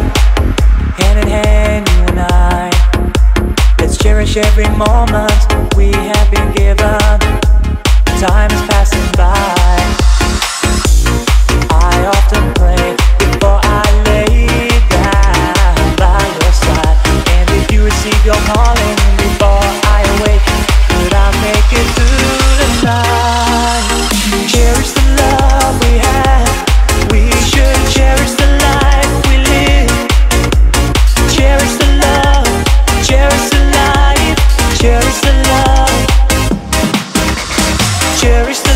hand in hand, you and I. Let's cherish every moment we have been given. Time is passing by. I often pray before I lay down by your side. And if you receive your calling before I awake, could I make it through the night? Cherish the love we have. We should cherish the life we live. Cherish the love, cherish the life, cherish the love. Cherish the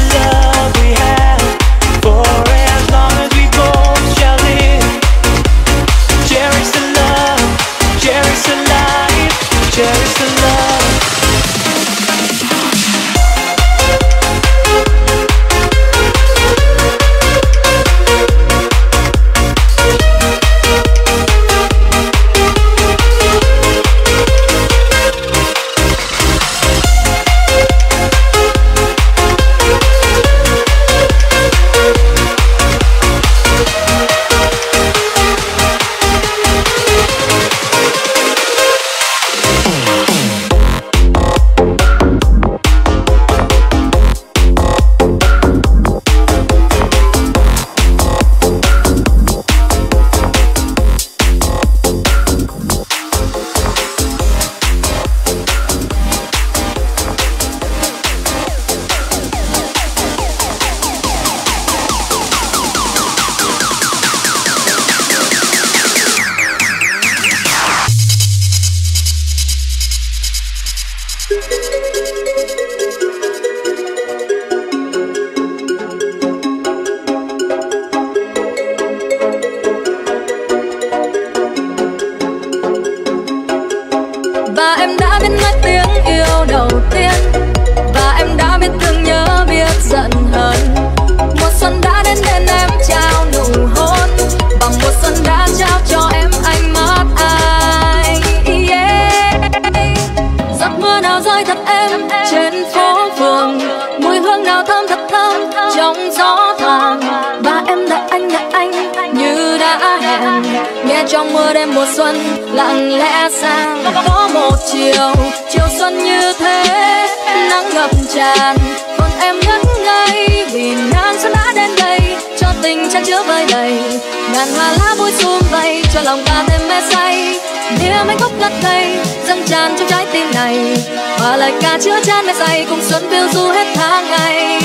trong mưa đêm mùa xuân lặng lẽ sang. Có một chiều xuân như thế, nắng ngập tràn còn em ngất ngây vì ngàn xuân đã đến đây, cho tình chan chứa vơi đầy ngàn hoa lá vui sum vầy, cho lòng ta thêm mê say. Niềm hạnh phúc ngất ngây dâng tràn trong trái tim này, và lời ca chứa chan mê say cùng xuân phiêu du hết tháng ngày.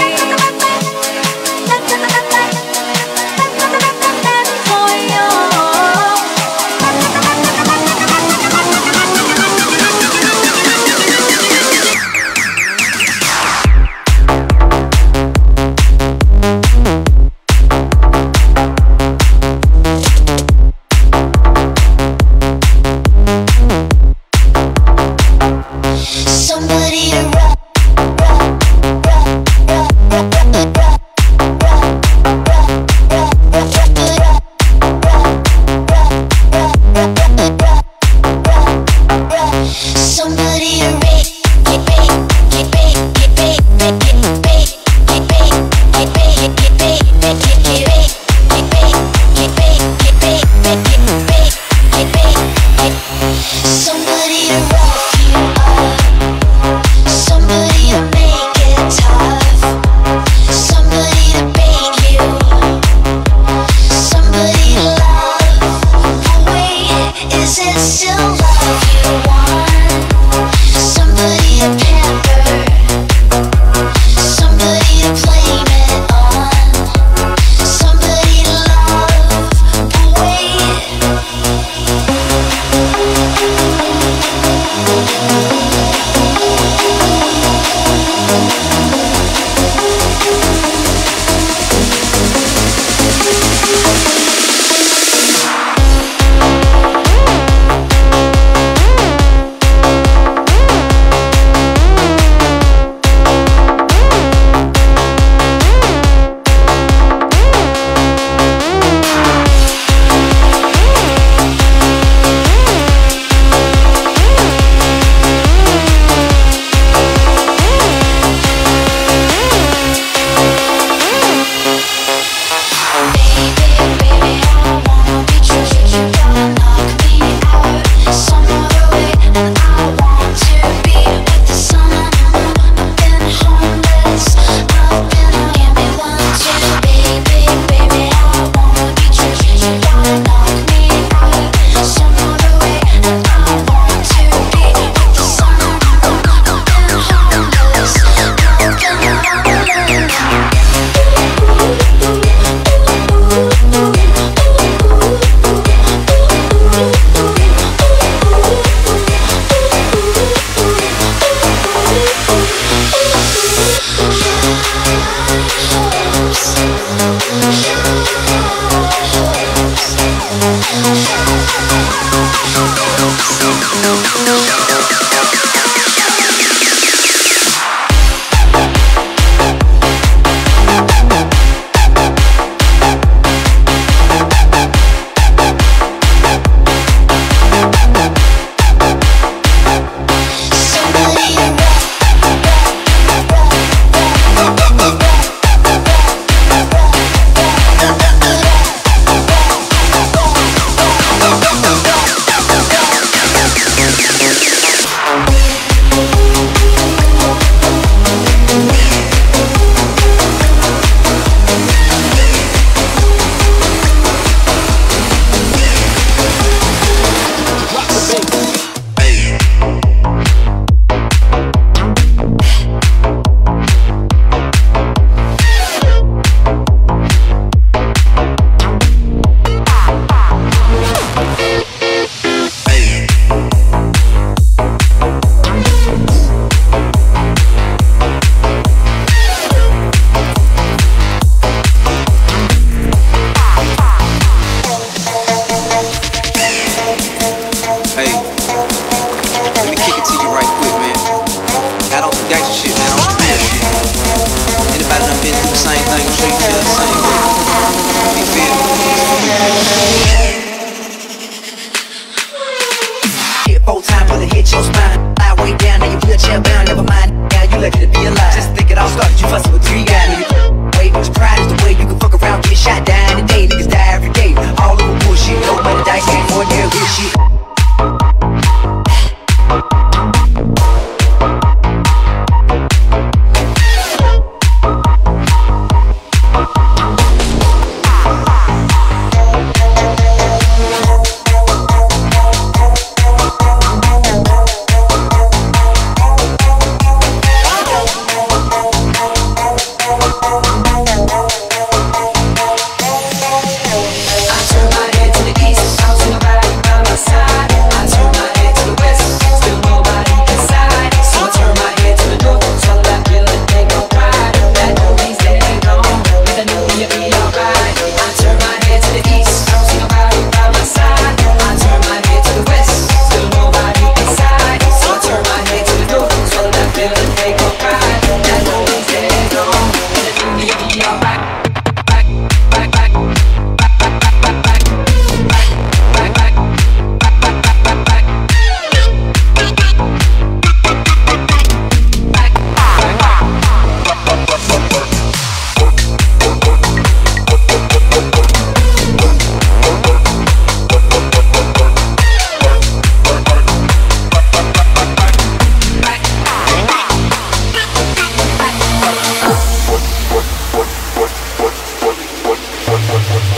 Somebody to rock, rock, rock, rock, rock.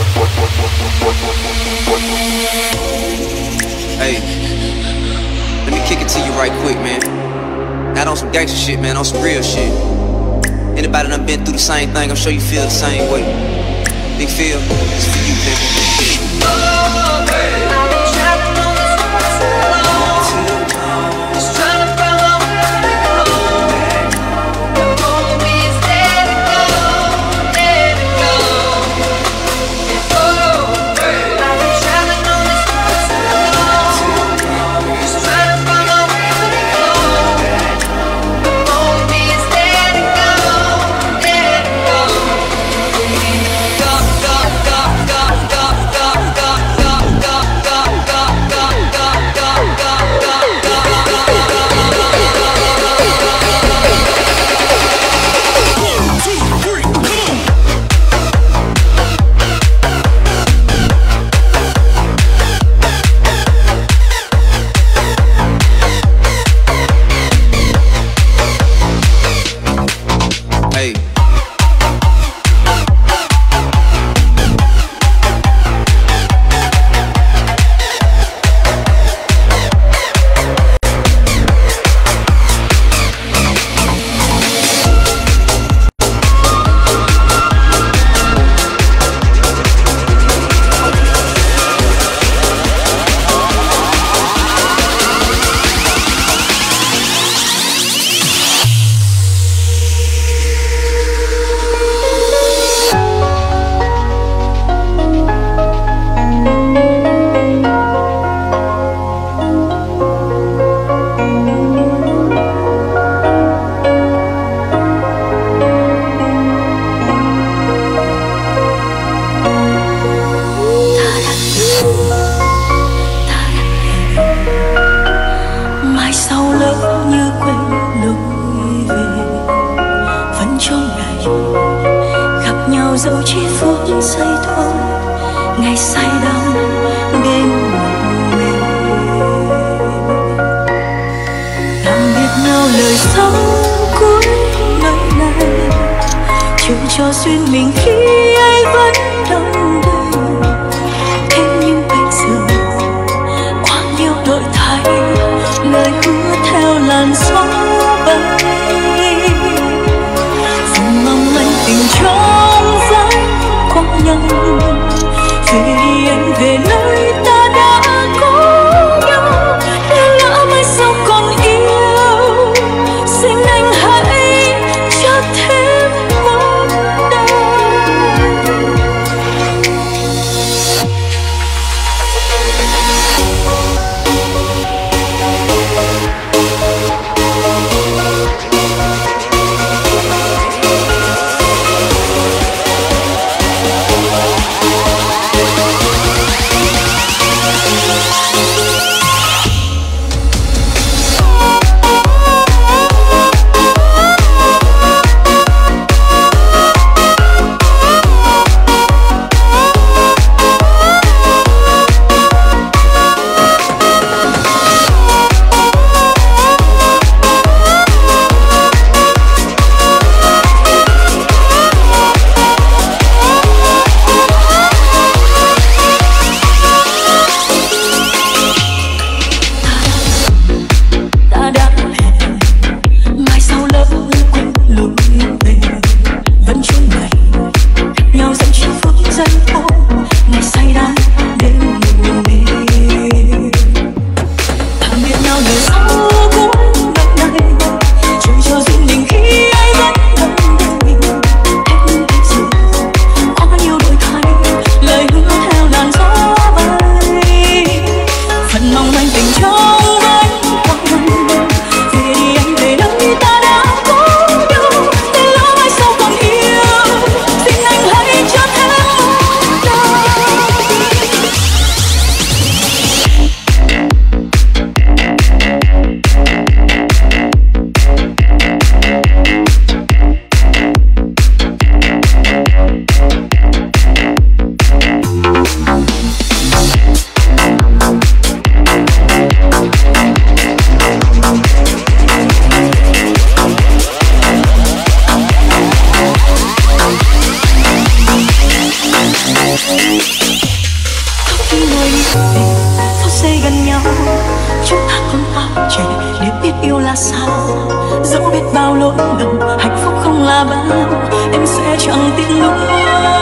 Hey, let me kick it to you right quick, man. Not on some gangster shit, man, on some real shit. Anybody done been through the same thing, I'm sure you feel the same way. Big Phil, it's for you, nigga. Oh, baby. dẫu chỉ phút giây thôi, ngày say đắm bên một mình. Tạm biệt nhau lời sống cuối nơi này, chừng cho duyên mình khi ai vẫn đông đầy. Thế nhưng bây giờ quá nhiều đổi thay, lời hứa theo làn gió bay. Phần mong manh tình trong vãi quá nhanh, vì anh về nơi ta đã có nhau. Để lỡ mai sau còn yêu, xin anh hãy cho thêm một đời. người đi về phút giây gần nhau, chúng ta còn bao trẻ để biết yêu là sao. Dẫu biết bao lỗi lầm, hạnh phúc không là bao, em sẽ chẳng tiếc nuối.